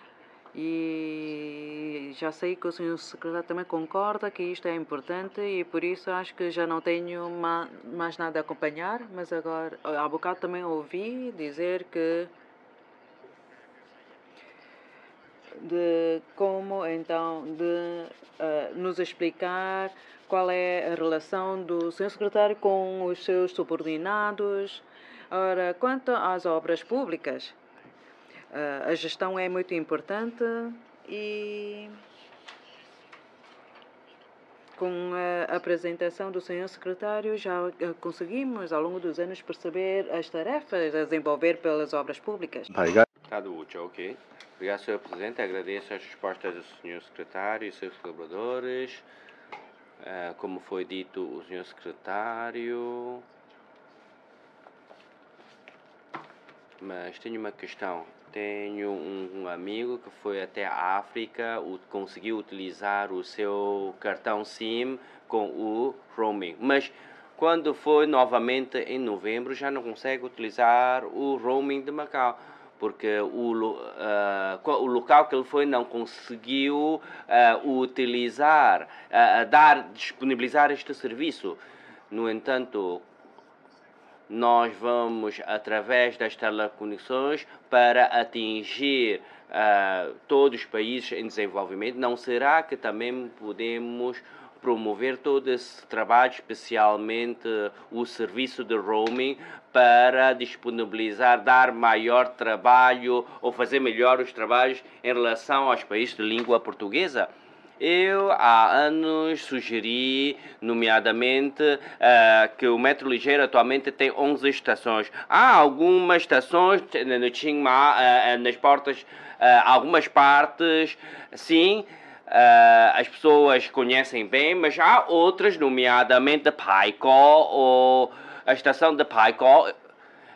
e já sei que o senhor secretário também concorda que isto é importante e por isso acho que já não tenho ma, mais nada a acompanhar, mas agora, há bocado também ouvi dizer que de como então de uh, nos explicar qual é a relação do senhor secretário com os seus subordinados. Ora, quanto às obras públicas, uh, a gestão é muito importante e com a apresentação do senhor secretário já conseguimos ao longo dos anos perceber as tarefas a desenvolver pelas obras públicas. Estado útil, ok. Obrigado, senhor Presidente. Agradeço as respostas do senhor Secretário e seus colaboradores. Uh, como foi dito, o senhor Secretário... Mas tenho uma questão. Tenho um, um amigo que foi até a África, o, conseguiu utilizar o seu cartão SIM com o roaming. Mas quando foi novamente em novembro, já não consegue utilizar o roaming de Macau, porque o, uh, o local que ele foi não conseguiu uh, utilizar, uh, dar, disponibilizar este serviço. No entanto, nós vamos, através das teleconexões, para atingir uh, todos os países em desenvolvimento. Não será que também podemos promover todo esse trabalho, especialmente o serviço de roaming, para disponibilizar, dar maior trabalho ou fazer melhor os trabalhos em relação aos países de língua portuguesa? Eu, há anos, sugeri, nomeadamente, uh, que o metro ligeiro atualmente tem onze estações. Há algumas estações no Chiang Mai, uh, nas portas, uh, algumas partes, sim, Uh, as pessoas conhecem bem, mas há outras, nomeadamente Pai Co ou a estação de Pai Co.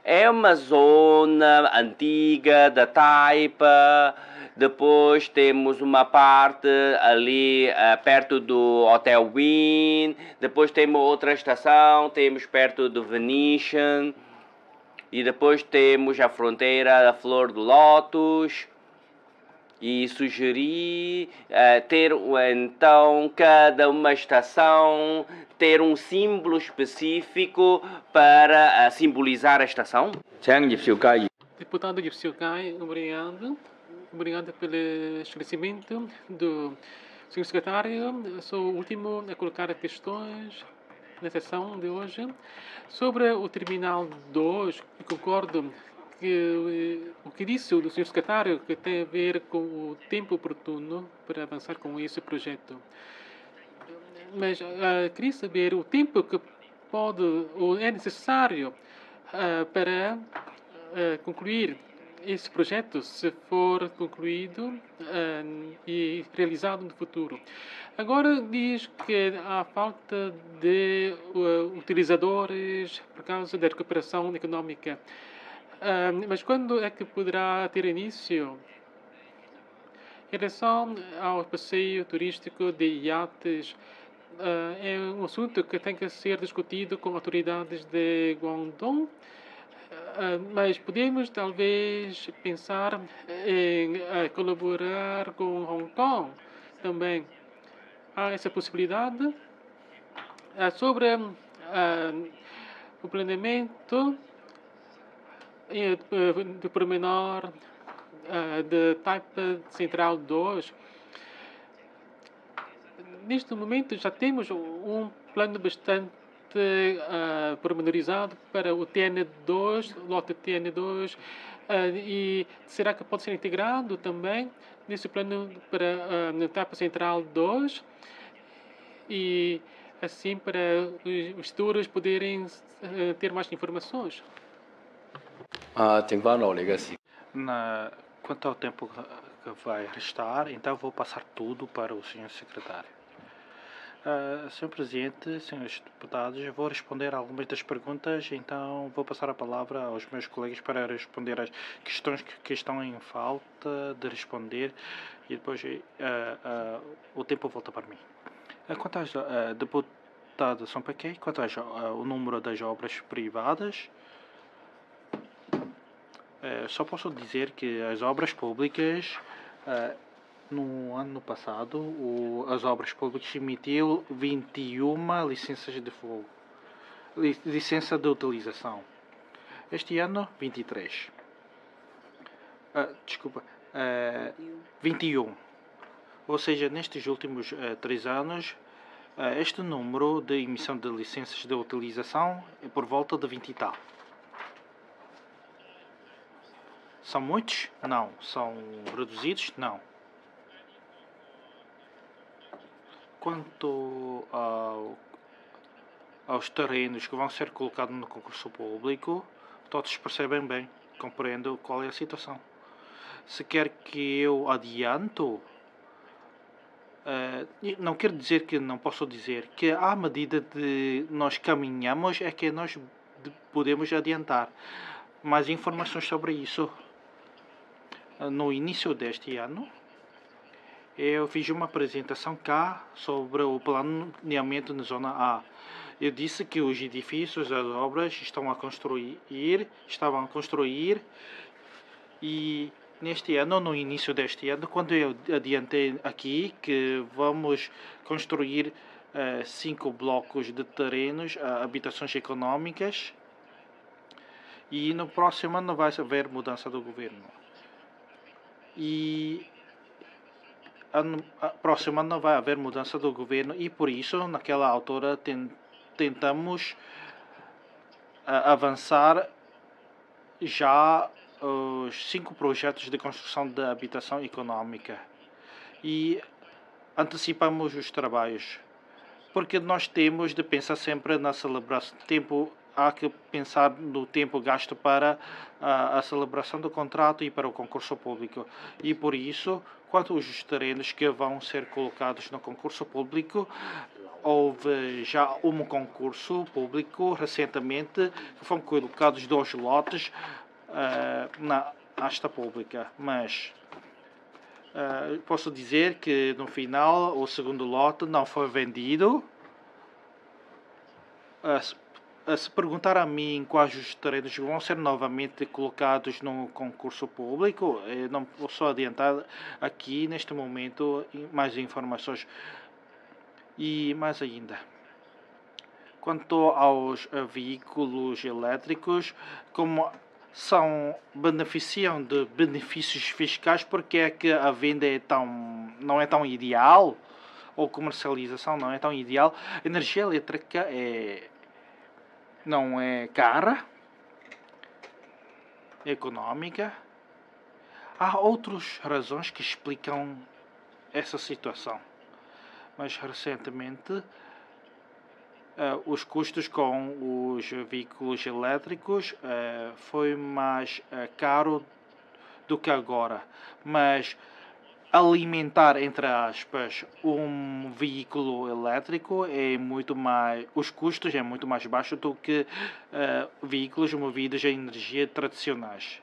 É uma zona antiga da Taipa. Depois temos uma parte ali uh, perto do Hotel Wynn. Depois temos outra estação, temos perto do Venetian. E depois temos a fronteira da Flor do Lótus. E sugeri uh, ter então cada uma estação ter um símbolo específico para uh, simbolizar a estação. Deputado Ip Siu Kai, obrigado. Obrigado pelo esclarecimento do senhor secretário. Sou o último a colocar questões na sessão de hoje. Sobre o Terminal dois, concordo que o que disse o senhor secretário que tem a ver com o tempo oportuno para avançar com esse projeto. Mas uh, queria saber o tempo que pode ou é necessário uh, para uh, concluir esse projeto, se for concluído uh, e realizado no futuro. Agora diz que há falta de uh, utilizadores por causa da recuperação econômica. Uh, mas quando é que poderá ter início? Em relação ao passeio turístico de iates, uh, é um assunto que tem que ser discutido com autoridades de Guangdong, uh, mas podemos talvez pensar em uh, colaborar com Hong Kong também. Há essa possibilidade. Uh, sobre uh, o planeamento do pormenor uh, de Taipa Central dois, neste momento já temos um plano bastante uh, pormenorizado para o T N dois, lote T N dois, uh, e será que pode ser integrado também nesse plano para uh, Taipa Central dois, e assim para os gestores poderem uh, ter mais informações? Na, quanto ao tempo que vai restar, então vou passar tudo para o senhor secretário. Uh, senhor Presidente, senhores deputados, eu vou responder a algumas das perguntas, então vou passar a palavra aos meus colegas para responder às questões que, que estão em falta de responder, e depois uh, uh, o tempo volta para mim. Uh, quanto às uh, deputadas São Pequei, quanto ao uh, número das obras privadas, Uh, só posso dizer que as obras públicas, uh, no ano passado, o, as obras públicas emitiu vinte e uma licenças de fogo, li, licença de utilização. Este ano, vinte e três. Uh, desculpa, uh, vinte e um. Ou seja, nestes últimos uh, três anos, uh, este número de emissão de licenças de utilização é por volta de vinte e tal. São muitos? Não. São reduzidos? Não. Quanto ao, aos terrenos que vão ser colocados no concurso público, todos percebem bem, compreendo qual é a situação. Se quer que eu adianto, uh, não quero dizer que não posso dizer, que à medida de nós caminhamos é que nós podemos adiantar. Mais informações sobre isso. No início deste ano, eu fiz uma apresentação cá sobre o planeamento na Zona A. Eu disse que os edifícios, as obras estão a construir, estavam a construir, e neste ano, no início deste ano, quando eu adiantei aqui que vamos construir uh, cinco blocos de terrenos, uh, habitações econômicas, e no próximo ano vai haver mudança do governo. E ano, próximo ano vai haver mudança do governo, e por isso, naquela altura, ten, tentamos uh, avançar já os cinco projetos de construção de habitação econômica. E antecipamos os trabalhos, porque nós temos de pensar sempre na celebração. Tempo, há que pensar no tempo gasto para a, a celebração do contrato e para o concurso público. E por isso, quanto aos terrenos que vão ser colocados no concurso público, houve já um concurso público recentemente que foram colocados dois lotes uh, na asta pública, mas uh, posso dizer que no final o segundo lote não foi vendido. Uh, se perguntar a mim quais os terrenos vão ser novamente colocados no concurso público, eu não posso adiantar aqui neste momento mais informações. E mais ainda, quanto aos uh, veículos elétricos, como são, beneficiam de benefícios fiscais, porque é que a venda é tão, não é tão ideal, ou comercialização não é tão ideal. A energia elétrica é, não é cara, é econômica. Há outras razões que explicam essa situação. Mas recentemente uh, os custos com os veículos elétricos uh, foi mais uh, caro do que agora. Mas alimentar, entre aspas, um veículo elétrico é muito mais, os custos é muito mais baixo do que uh, veículos movidos a energia tradicionais.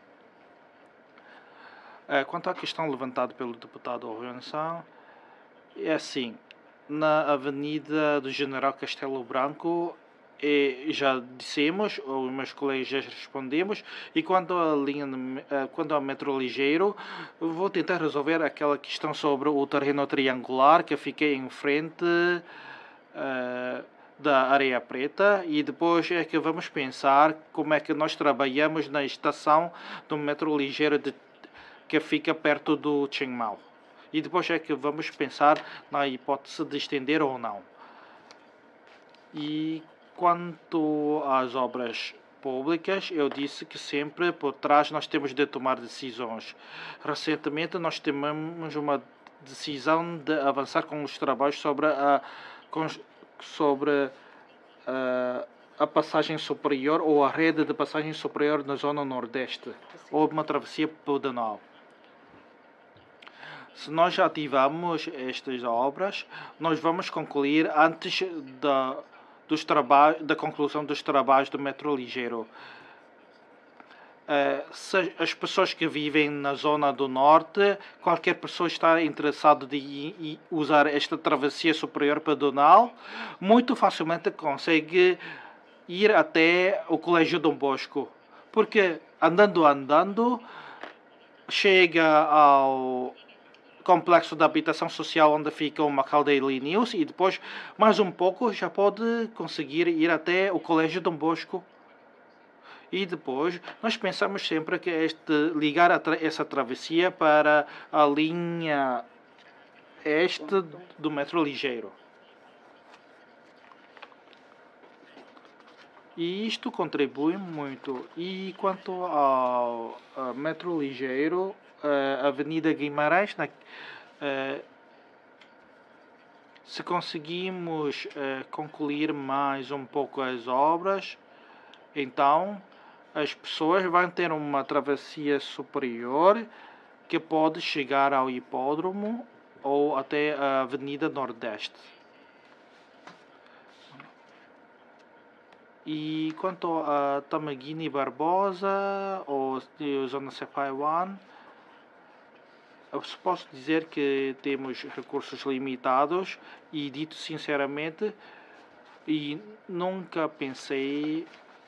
Uh, quanto à questão levantada pelo deputado Orientação, é assim. Na Avenida do General Castelo Branco, e já dissemos, os meus colegas já respondemos, e quanto à linha, quanto ao metro ligeiro, vou tentar resolver aquela questão sobre o terreno triangular que fica em frente uh, da Areia Preta, e depois é que vamos pensar como é que nós trabalhamos na estação do metro ligeiro de, que fica perto do Chiang Mai. E depois é que vamos pensar na hipótese de estender ou não. E quanto às obras públicas, eu disse que sempre por trás nós temos de tomar decisões. Recentemente nós tomamos uma decisão de avançar com os trabalhos sobre a, sobre a, a passagem superior ou a rede de passagem superior na zona nordeste, ou uma travessia pedonal. Se nós ativamos estas obras, nós vamos concluir antes da, dos da conclusão dos trabalhos do metro ligeiro. Uh, se as pessoas que vivem na zona do norte, qualquer pessoa está interessada em usar esta travessia superior pedonal, muito facilmente consegue ir até o Colégio Dom Bosco, porque andando, andando, chega ao complexo de habitação social onde fica o Macau Daily News e depois, mais um pouco, já pode conseguir ir até o Colégio Dom Bosco. E depois, nós pensamos sempre que este, ligar a tra essa travessia para a linha este do metro ligeiro. E isto contribui muito. E quanto ao, ao metro ligeiro, a Avenida Guimarães, na, uh, se conseguimos uh, concluir mais um pouco as obras, então as pessoas vão ter uma travessia superior que pode chegar ao hipódromo ou até a Avenida Nordeste. E quanto a Tamaguini Barbosa ou Zona Sepaiwan, eu posso dizer que temos recursos limitados e, dito sinceramente, e nunca pensei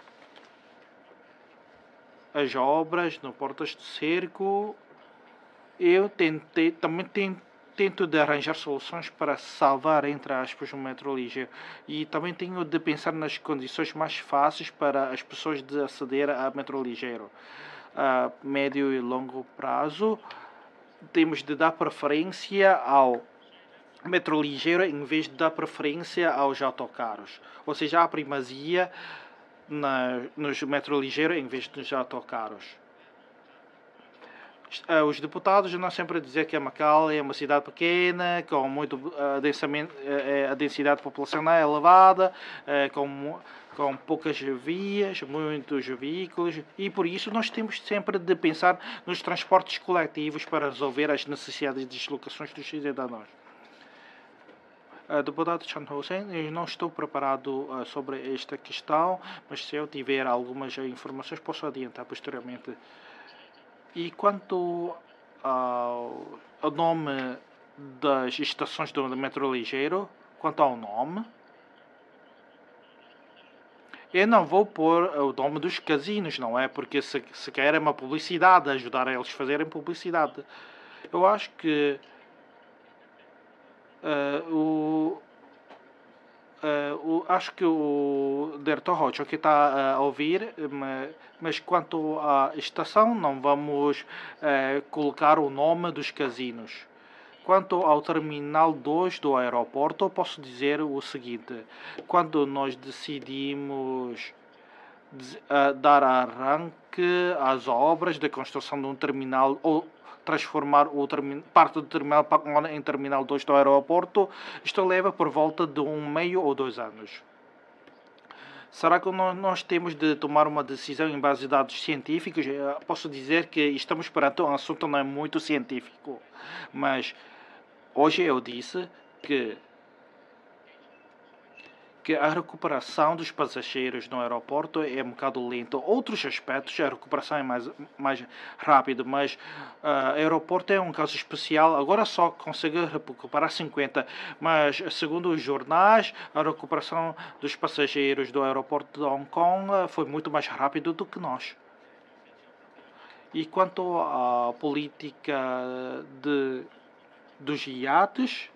as obras no Portas do Cerco. Eu tentei, também tento, tento de arranjar soluções para salvar, entre aspas, o metro ligeiro. E também tenho de pensar nas condições mais fáceis para as pessoas de aceder ao metro ligeiro. A médio e longo prazo, temos de dar preferência ao metro ligeiro em vez de dar preferência aos autocarros. Ou seja, há primazia na, nos metro ligeiro em vez dos autocarros. Os deputados não sempre dizem que a Macau é uma cidade pequena, com muito adensamento, a densidade populacional é elevada, com, com poucas vias, muitos veículos, e por isso nós temos sempre de pensar nos transportes coletivos para resolver as necessidades de deslocações dos cidadãos. Uh, deputado Chan Hussein, eu não estou preparado uh, sobre esta questão, mas se eu tiver algumas informações posso adiantar posteriormente. E quanto ao, ao nome das estações do metro ligeiro, quanto ao nome, eu não vou pôr o nome dos casinos, não é? Porque se, se quer é uma publicidade, ajudar a eles a fazerem publicidade. Eu acho que uh, o, uh, o acho que o Derto Rocha que está a ouvir, mas, mas quanto à estação não vamos uh, colocar o nome dos casinos. Quanto ao terminal dois do aeroporto, posso dizer o seguinte: quando nós decidimos uh, dar arranque às obras de construção de um terminal ou transformar o termi parte do terminal em terminal dois do aeroporto, isto leva por volta de um meio ou dois anos. Será que nós temos de tomar uma decisão em base de dados científicos? Eu posso dizer que estamos perante um assunto não é muito científico, mas hoje eu disse que, que a recuperação dos passageiros no aeroporto é um bocado lenta. Outros aspectos, a recuperação é mais, mais rápida, mas o uh, aeroporto é um caso especial. Agora só consegue recuperar cinquenta, mas segundo os jornais, a recuperação dos passageiros do aeroporto de Hong Kong uh, foi muito mais rápido do que nós. E quanto à política de dos iates,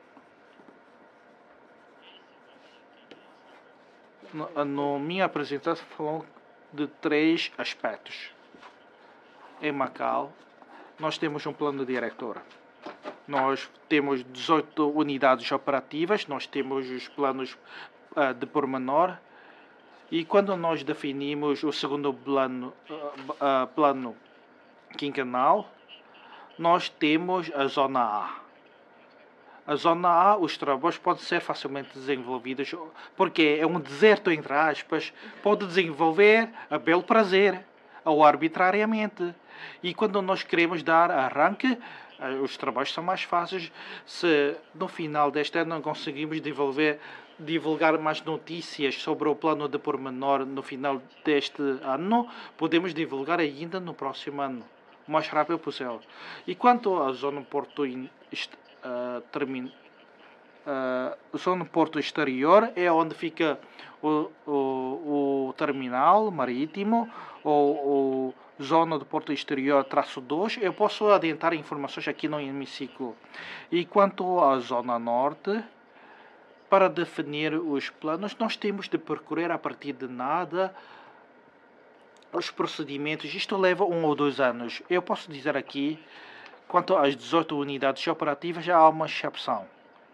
no, no minha apresentação falou de três aspectos. Em Macau, nós temos um plano diretor. Nós temos dezoito unidades operativas, nós temos os planos uh, de pormenor, e quando nós definimos o segundo plano, uh, uh, plano quinquenal, nós temos a zona A. A zona A, os trabalhos podem ser facilmente desenvolvidos, porque é um deserto, entre aspas, pode desenvolver a belo prazer, ou arbitrariamente. E quando nós queremos dar arranque, os trabalhos são mais fáceis. Se no final deste ano não conseguimos desenvolver, divulgar mais notícias sobre o plano de pormenor no final deste ano, podemos divulgar ainda no próximo ano, o mais rápido possível. E quanto à zona Porto, uh, termina, uh, zona Porto Exterior, é onde fica o, o, o terminal marítimo, ou o zona do Porto Exterior traço dois. Eu posso adiantar informações aqui no hemiciclo. E quanto à zona norte, para definir os planos, nós temos de percorrer a partir de nada os procedimentos. Isto leva um ou dois anos. Eu posso dizer aqui, quanto às dezoito unidades operativas, já há uma exceção.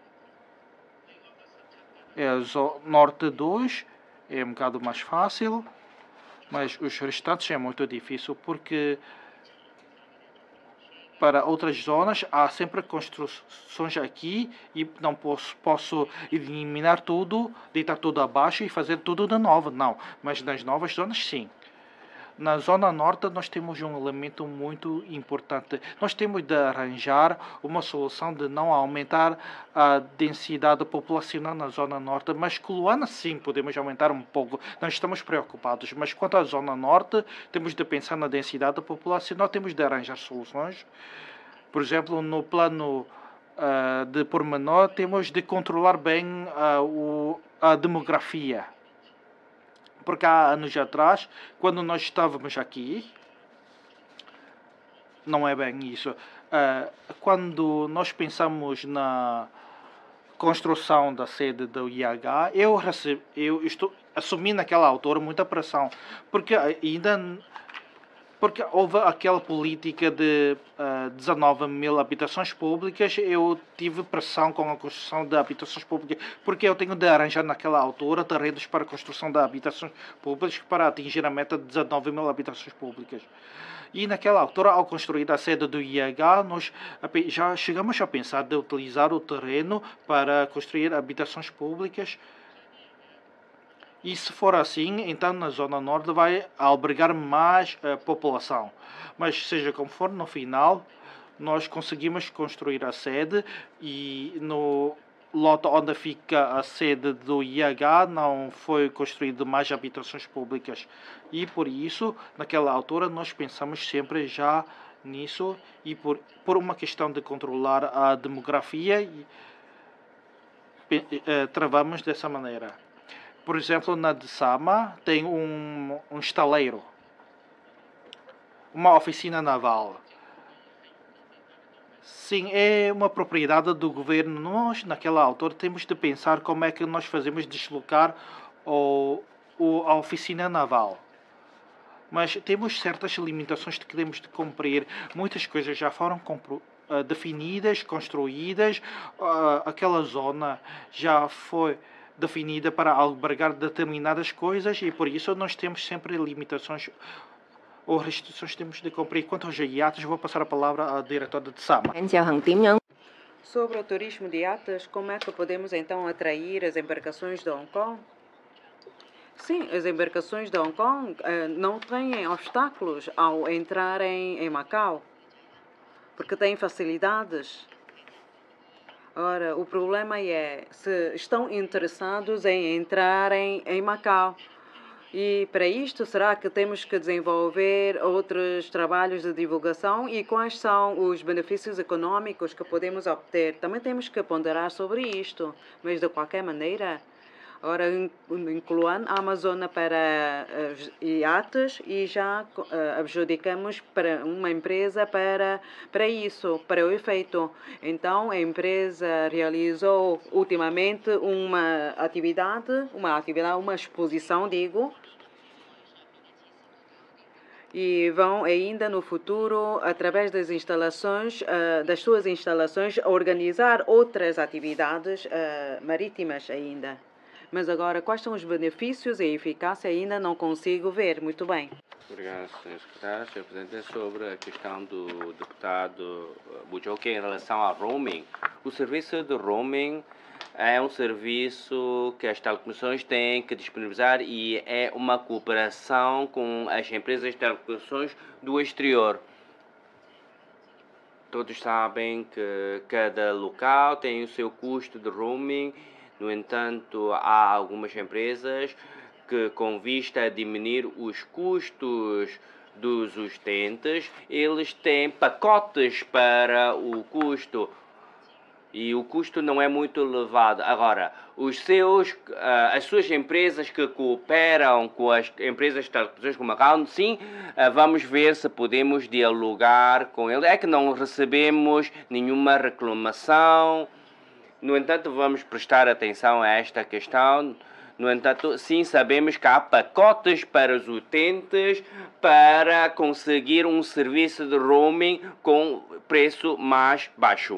É a zona norte dois, é um bocado mais fácil, mas os restantes é muito difícil, porque para outras zonas há sempre construções aqui e não posso, posso eliminar tudo, deitar tudo abaixo e fazer tudo de novo. Não, mas nas novas zonas sim. Na zona norte nós temos um elemento muito importante. Nós temos de arranjar uma solução de não aumentar a densidade populacional na zona norte, mas Coluana sim podemos aumentar um pouco. Não estamos preocupados, mas quanto à zona norte, temos de pensar na densidade populacional, temos de arranjar soluções. Por exemplo, no plano uh, de pormenor, temos de controlar bem uh, o, a demografia. Porque há anos atrás, quando nós estávamos aqui, não é bem isso. Uh, quando nós pensamos na construção da sede do I H, eu, recebi, eu estou, assumi naquela altura muita pressão, porque ainda porque houve aquela política de uh, dezanove mil habitações públicas. Eu tive pressão com a construção de habitações públicas, porque eu tenho de arranjar naquela altura terrenos para a construção de habitações públicas para atingir a meta de dezanove mil habitações públicas. E naquela altura, ao construir a sede do I H, nós já chegamos a pensar de utilizar o terreno para construir habitações públicas. E se for assim, então na Zona Norte vai albergar mais uh, população. Mas seja como for, no final, nós conseguimos construir a sede e no, lote onde fica a sede do I H não foi construído mais habitações públicas. E por isso, naquela altura, nós pensamos sempre já nisso e por, por uma questão de controlar a demografia, eh, travamos dessa maneira. Por exemplo, na de Sama tem um, um estaleiro, uma oficina naval. Sim, é uma propriedade do governo. Nós, naquela altura, temos de pensar como é que nós fazemos deslocar o, o, a oficina naval. Mas temos certas limitações que temos de cumprir. Muitas coisas já foram uh, definidas, construídas. Uh, aquela zona já foi definida para albergar determinadas coisas e por isso nós temos sempre limitações ou restrições que temos de cumprir. Quanto aos iates, vou passar a palavra ao diretor de Tsama. Sobre o turismo de iates, como é que podemos então atrair as embarcações de Hong Kong? Sim, as embarcações de Hong Kong uh, não têm obstáculos ao entrarem em Macau, porque têm facilidades. Ora, o problema é se estão interessados em entrarem em Macau. E para isto, será que temos que desenvolver outros trabalhos de divulgação? E quais são os benefícios econômicos que podemos obter? Também temos que ponderar sobre isto. Mas, de qualquer maneira, ora, incluindo a Amazônia para uh, iates e já uh, adjudicamos para uma empresa para, para isso, para o efeito. Então, a empresa realizou ultimamente uma atividade, uma atividade, uma exposição, digo, e vão ainda no futuro, através das instalações, uh, das suas instalações, organizar outras atividades uh, marítimas ainda. Mas agora, quais são os benefícios e a eficácia ainda não consigo ver. Muito bem. Obrigado, senhor Secretário. senhor Presidente, sobre a questão do deputado Bujoki em relação ao roaming. O serviço de roaming é um serviço que as telecomunicações têm que disponibilizar e é uma cooperação com as empresas de telecomunicações do exterior. Todos sabem que cada local tem o seu custo de roaming. No entanto, há algumas empresas que, com vista a diminuir os custos dos utentes, eles têm pacotes para o custo. E o custo não é muito elevado. Agora, os seus, as suas empresas que cooperam com as empresas de telecomunicações como a Macau, sim, vamos ver se podemos dialogar com eles. É que não recebemos nenhuma reclamação. No entanto, vamos prestar atenção a esta questão. No entanto, sim, sabemos que há pacotes para os utentes para conseguir um serviço de roaming com preço mais baixo.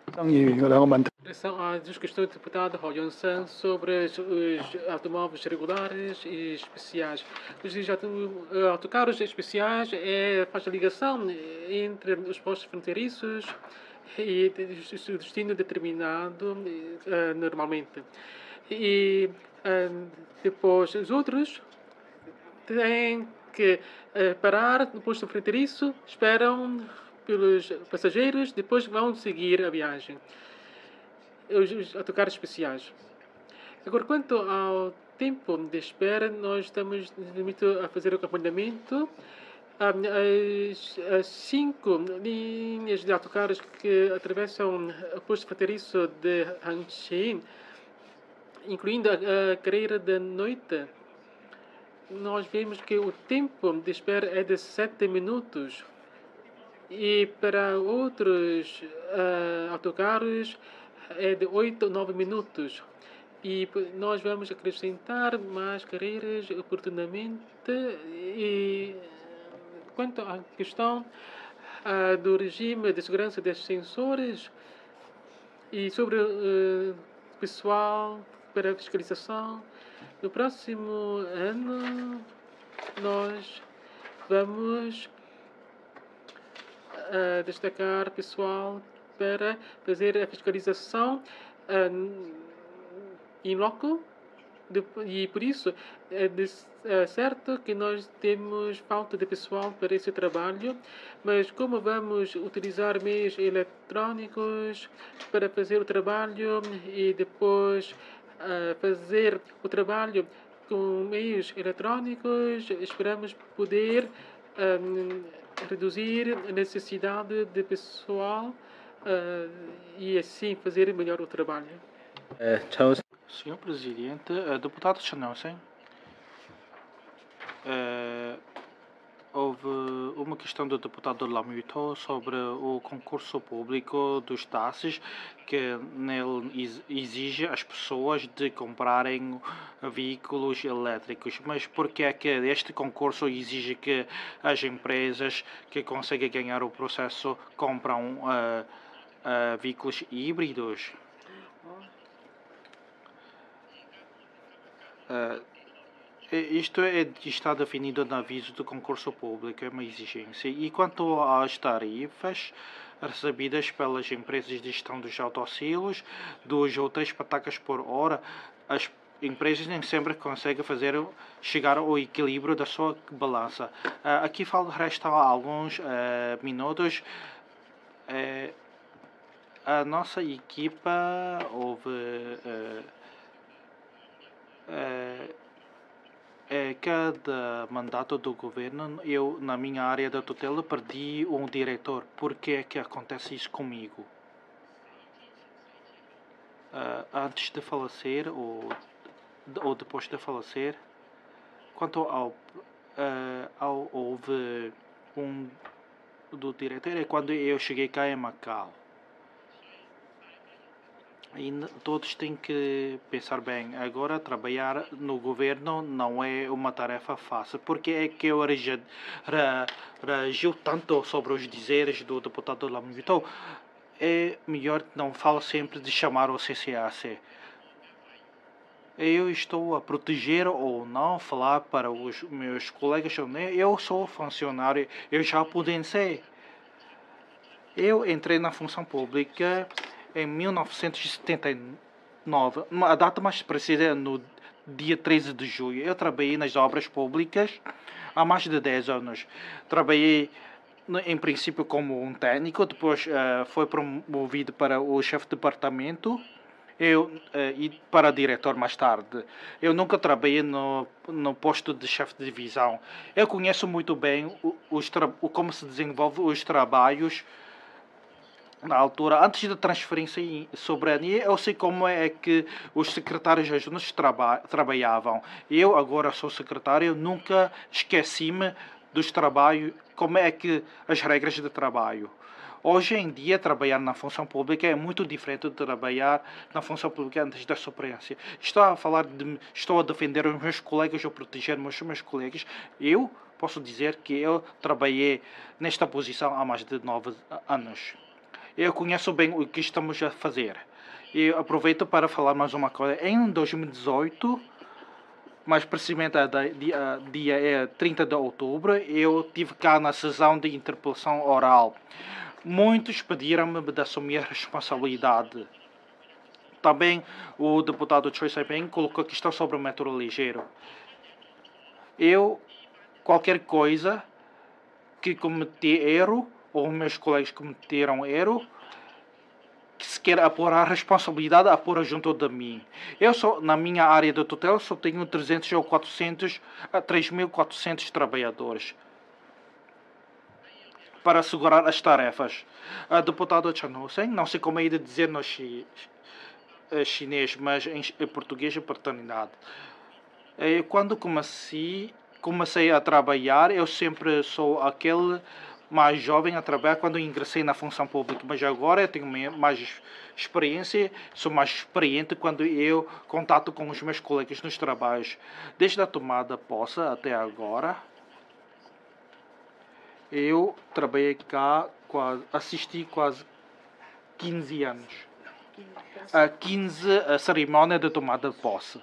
Em relação à questão do deputado Ho Yun-san sobre os, os automóveis regulares e especiais. Os autocarros especiais é, faz a ligação entre os postos fronteiriços e o destino determinado uh, normalmente. E uh, depois os outros têm que uh, parar no posto fronteiriço, esperam pelos passageiros, depois vão seguir a viagem. Os, os autocarros especiais. Agora, quanto ao tempo de espera, nós estamos a fazer o acompanhamento. As, as cinco linhas de autocarros que atravessam o posto fronteiriço de Hangzhou, incluindo a, a carreira da noite, nós vemos que o tempo de espera é de sete minutos. E para outros uh, autocarros é de oito, nove minutos. E nós vamos acrescentar mais carreiras oportunamente. E quanto à questão uh, do regime de segurança desses sensores e sobre o uh, pessoal para fiscalização, no próximo ano nós vamos uh, destacar pessoal para fazer a fiscalização uh, in loco E por isso é, de, é certo que nós temos falta de pessoal para esse trabalho, mas como vamos utilizar meios eletrônicos para fazer o trabalho e depois uh, fazer o trabalho com meios eletrônicos, esperamos poder um, reduzir a necessidade de pessoal uh, e assim fazer melhor o trabalho. Senhor Presidente, uh, deputado Chanelsen, uh, houve uma questão do deputado Lamito sobre o concurso público dos taxis, que nele exige as pessoas de comprarem veículos elétricos. Mas por que é que este concurso exige que as empresas que conseguem ganhar o processo compram uh, uh, veículos híbridos? Uh, Isto é, está definido no aviso do concurso público, é uma exigência. E quanto às tarifas recebidas pelas empresas de gestão dos autoauxílios, duas ou três patacas por hora, as empresas nem sempre conseguem fazer chegar ao equilíbrio da sua balança. Uh, aqui restam alguns uh, minutos. Uh, a nossa equipa houve... Uh, uh, É, cada mandato do governo, eu, na minha área da tutela, perdi um diretor. Por que é que acontece isso comigo? Uh, antes de falecer ou, ou depois de falecer, quanto ao, uh, ao houve um do diretor, é quando eu cheguei cá em Macau. E todos têm que pensar bem, agora trabalhar no governo não é uma tarefa fácil. Porque é que eu reagiu tanto sobre os dizeres do deputado Lamito? É melhor não falar sempre de chamar o C C A C. Eu estou a proteger ou não falar para os meus colegas. Eu sou funcionário, eu já aposentei. Eu entrei na função pública em mil novecentos e setenta e nove, a data mais precisa é no dia treze de julho. Eu trabalhei nas obras públicas há mais de dez anos. Trabalhei, em princípio, como um técnico, depois uh, foi promovido para o chefe de departamento eu, uh, e para diretor mais tarde. Eu nunca trabalhei no, no posto de chefe de divisão. Eu conheço muito bem o, os o, como se desenvolve os trabalhos na altura, antes da transferência em soberania. Eu sei como é que os secretários adjuntos traba trabalhavam. Eu agora sou secretário, nunca esqueci-me dos trabalhos, como é que as regras de trabalho. Hoje em dia, trabalhar na função pública é muito diferente de trabalhar na função pública antes da experiência. Estou a falar de, estou a defender os meus colegas ou proteger os meus colegas. Eu posso dizer que eu trabalhei nesta posição há mais de nove anos. Eu conheço bem o que estamos a fazer. E aproveito para falar mais uma coisa. Em dois mil e dezoito, mais precisamente dia, dia trinta de outubro, eu tive cá na sessão de interpelação oral. Muitos pediram-me de assumir a responsabilidade. Também o deputado Choi Sai-ping colocou a questão sobre o metro ligeiro. Eu, qualquer coisa que cometi erro, ou meus colegas cometeram erro, que se quer apor a responsabilidade, apor junto de mim. Eu só, na minha área de tutela, só tenho trezentos ou quatrocentos, três mil e quatrocentos trabalhadores para assegurar as tarefas. A deputada Chan Hussein, não sei como é de dizer no chi, chinês, mas em português é paternidade. Quando comecei, comecei a trabalhar, eu sempre sou aquele mais jovem a trabalhar quando ingressei na função pública, mas agora eu tenho mais experiência, sou mais experiente quando eu contato com os meus colegas nos trabalhos. Desde a tomada de posse até agora, eu trabalhei cá, quase, assisti quase quinze anos. A quinze a cerimónia de tomada de posse.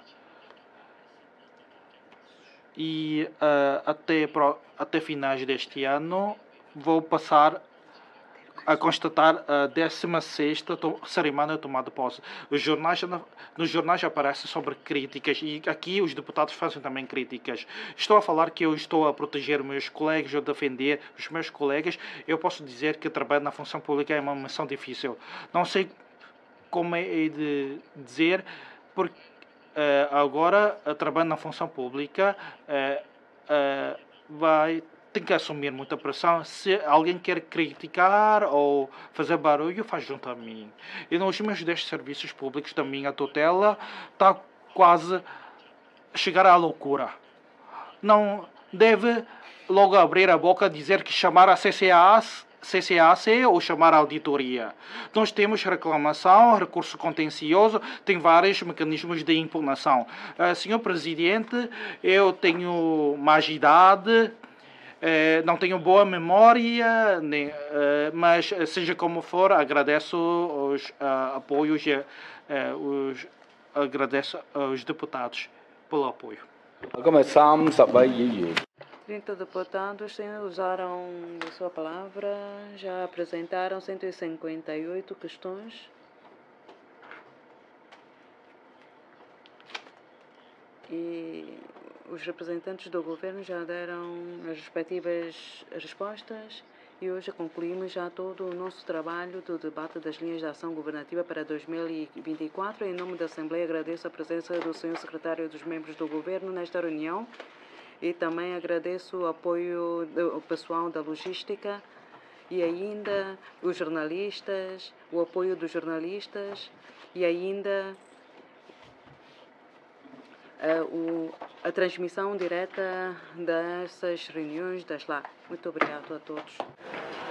E uh, até, até finais deste ano vou passar a constatar a décima sexta cerimónia de tomada de posse. Os jornais, nos jornais aparece sobre críticas e aqui os deputados fazem também críticas. Estou a falar que eu estou a proteger meus colegas, a defender os meus colegas. Eu posso dizer que trabalho na função pública é uma missão difícil. Não sei como é de dizer, porque uh, agora uh, trabalho na função pública uh, uh, vai tem que assumir muita pressão. Se alguém quer criticar ou fazer barulho, faz junto a mim. E nos meus dez serviços públicos da minha tutela está quase a chegar à loucura. Não deve logo abrir a boca e dizer que chamar a C C A C C A C ou chamar a auditoria. Nós temos reclamação, recurso contencioso, tem vários mecanismos de impugnação. Uh, senhor Presidente, eu tenho mais idade, Uh, não tenho boa memória, nem, uh, mas seja como for, agradeço os uh, apoios e uh, os, agradeço aos deputados pelo apoio. trinta deputados sim, usaram a sua palavra, já apresentaram cento e cinquenta e oito questões. E os representantes do governo já deram as respectivas respostas e hoje concluímos já todo o nosso trabalho do debate das linhas de ação governativa para dois mil e vinte e quatro. Em nome da Assembleia, agradeço a presença do senhor Secretário e dos membros do governo nesta reunião e também agradeço o apoio do pessoal da logística e ainda os jornalistas, o apoio dos jornalistas e ainda Uh, o, a transmissão direta dessas reuniões das lá. Muito obrigado a todos.